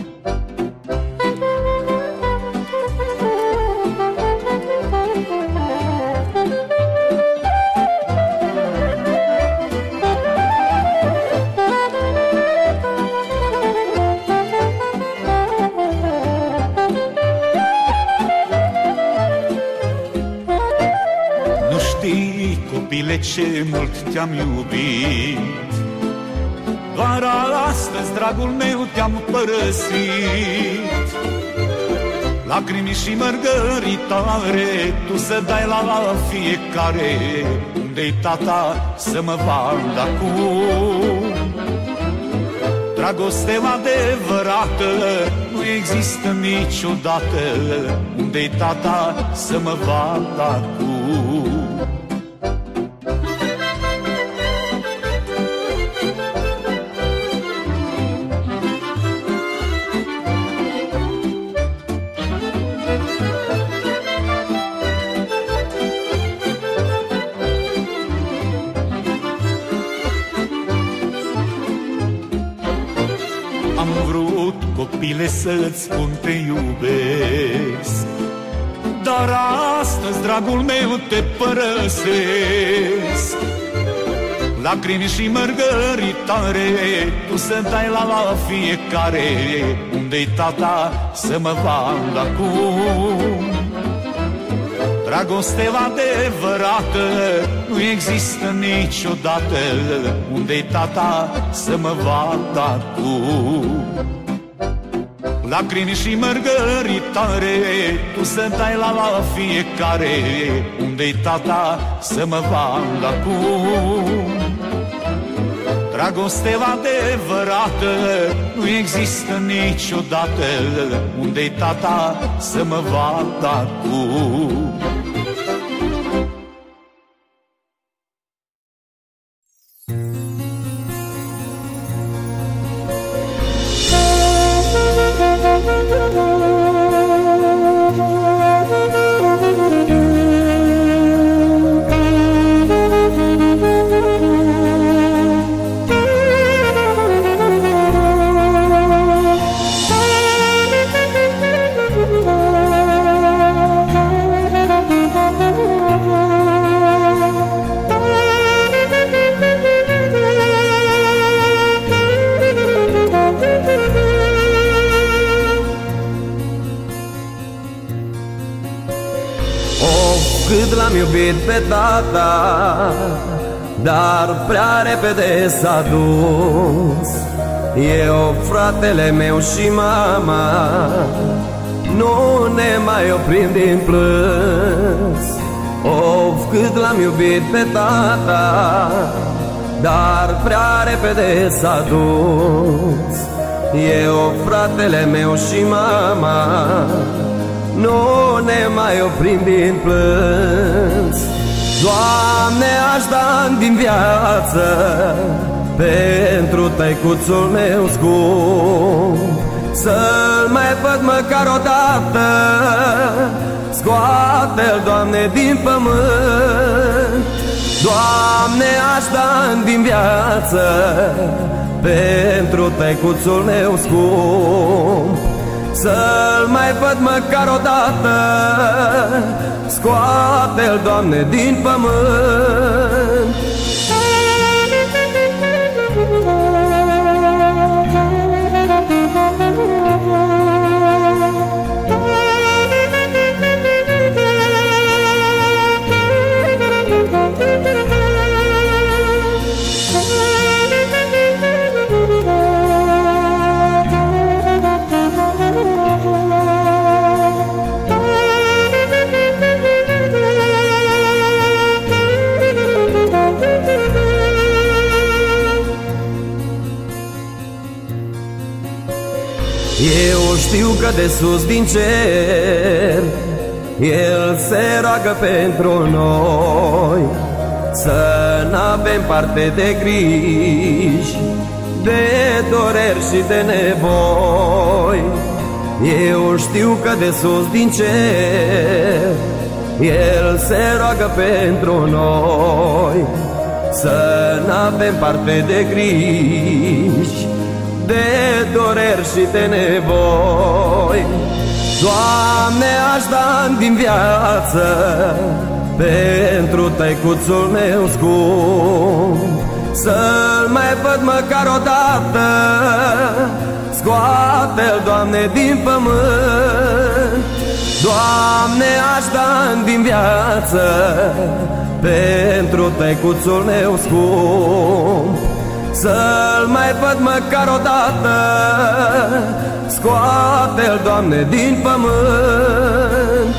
Ce mult te-am iubit, doar astăzi, dragul meu, te-am părăsit. Lacrimi și mărgăritare tu să dai la fiecare. Unde-i tata să mă vad acum? Dragoste adevărată nu există niciodată. Unde-i tata să mă vad acum? Copile, să-ți spun te iubesc, dar astăzi, dragul meu, te părăsesc. Lacrimi și mărgăritare tu să dai la fiecare. Unde-i tata să mă vad acum? Dragoste adevărată nu există niciodată. Unde-i tata să mă vad acum? Lacrimi și mărgăritare tu să dai la fiecare. Unde-i tata să mă vad acum? Dragoste adevărată nu există niciodată. Unde-i tata să mă vad acum? Cât l-am iubit pe tata, dar prea repede s-a dus. Eu, fratele meu și mama nu ne mai oprim din plâns. Of, cât l-am iubit pe tata, dar prea repede s-a dus. Eu, fratele meu și mama nu ne mai oprim din plâns. Doamne, aș da din viață pentru tăicuțul meu scump, să-l mai văd măcar o dată. Scoate-l, Doamne, din pământ. Doamne, aș da din viață pentru tăicuțul meu scump, să-l mai văd măcar o dată. Scoate-l, Doamne, din pământ. știu că de sus din cer El se roagă pentru noi, să n-avem parte de griji, de doreri și de nevoi. Eu știu că de sus din cer El se roagă pentru noi, să n-avem parte de griji, de doreri și de nevoi. Doamne, aș da din viață pentru tăicuțul meu scump, să-l mai văd măcar o dată. Scoate-l, Doamne, din pământ. Doamne, aș da din viață pentru tăicuțul meu scump, să-l mai văd măcar o dată. Scoate-l, Doamne, din pământ.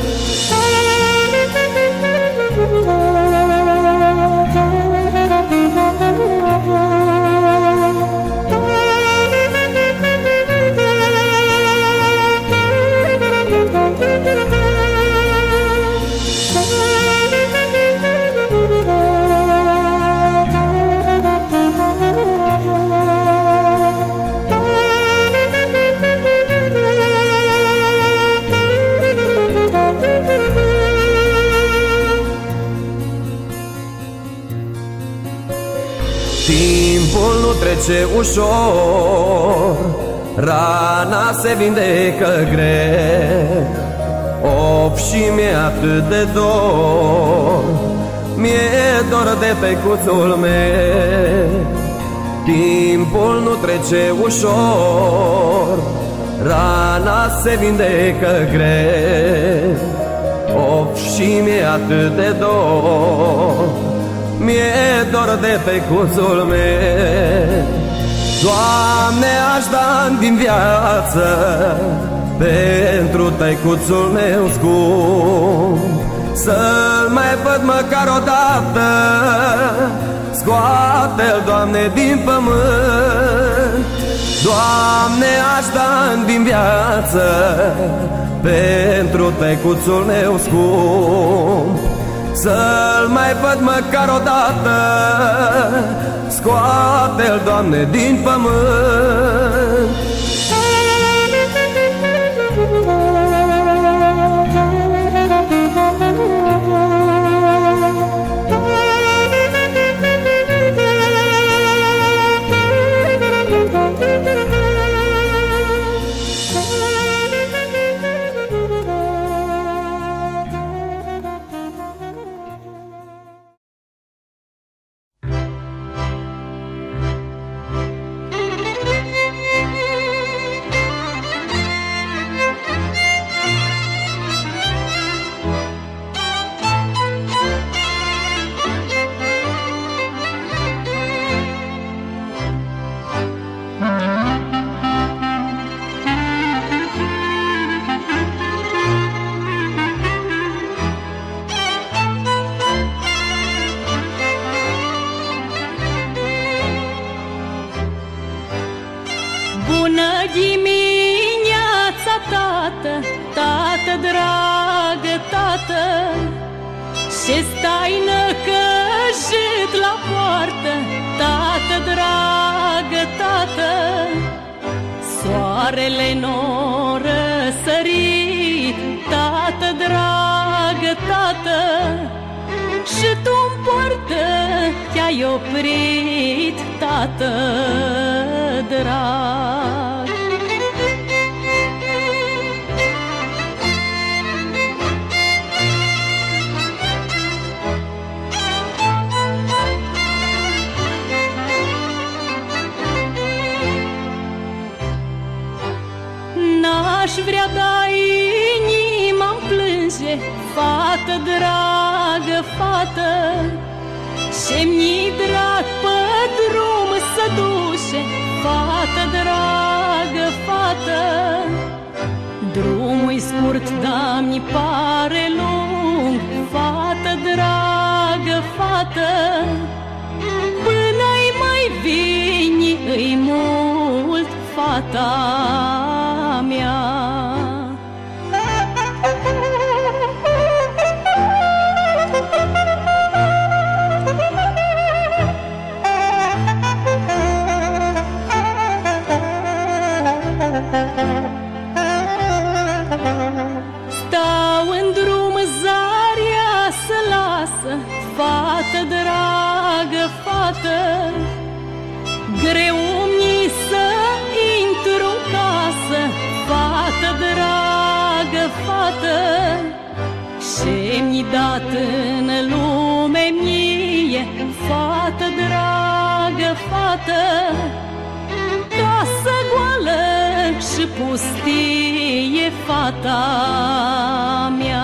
Timpul nu trece ușor, rana se vindecă greu. Of, și mi-e atât de dor, mi-e dor de tăicuțul meu. Timpul nu trece ușor, rana se vindecă greu. Of, și mi-e atât de dor, mi-e dor de tăicuțul meu. Doamne, aș da din viață pentru tăicuțul meu scump, să-l mai văd măcar o dată. Scoate-l, Doamne, din pământ. Doamne, aș da din viață pentru tăicuțul meu scump, să-l mai văd măcar o dată. Scoate-l, Doamne, din pământ. Ce stai năcăjit la poartă, tată dragă, tată? Soarele n-o răsărit, tată dragă, tată. Și tu-n poartă te-ai oprit, tată drag. N-aș vrea, dar inima-mi plânge, fată dragă, fată. Ce-mi drag pe drum să duce, fată dragă, fată. Drumul-i scurt, dar mi pare lung, fată dragă, fată. Până-i mai vini, îi mult, fata mea. fată, greu mi să intru în casă, fată dragă, fată, și-mi dat în lume mie, fată dragă, fată, casă goală și pustie, fata mea.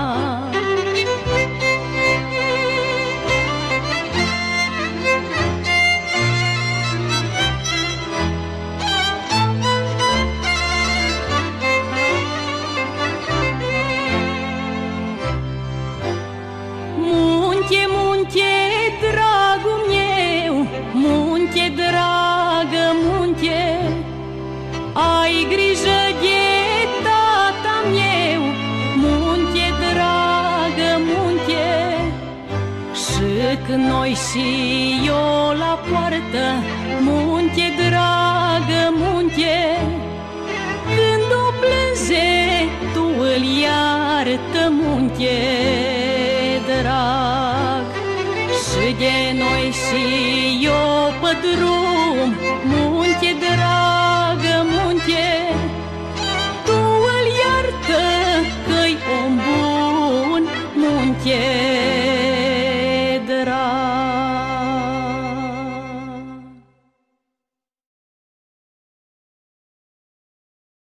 Munte, munte, dragul meu, munte, dragă, munte, ai grijă de tata meu, munte, dragă, munte. Și când noi și eu la poartă, munte, dragă, munte, când o plânge, tu îl iartă, munte, drag. Și de noi și eu pe drum, munte, dragă, munte, tu îl iartă că-i om bun, munte.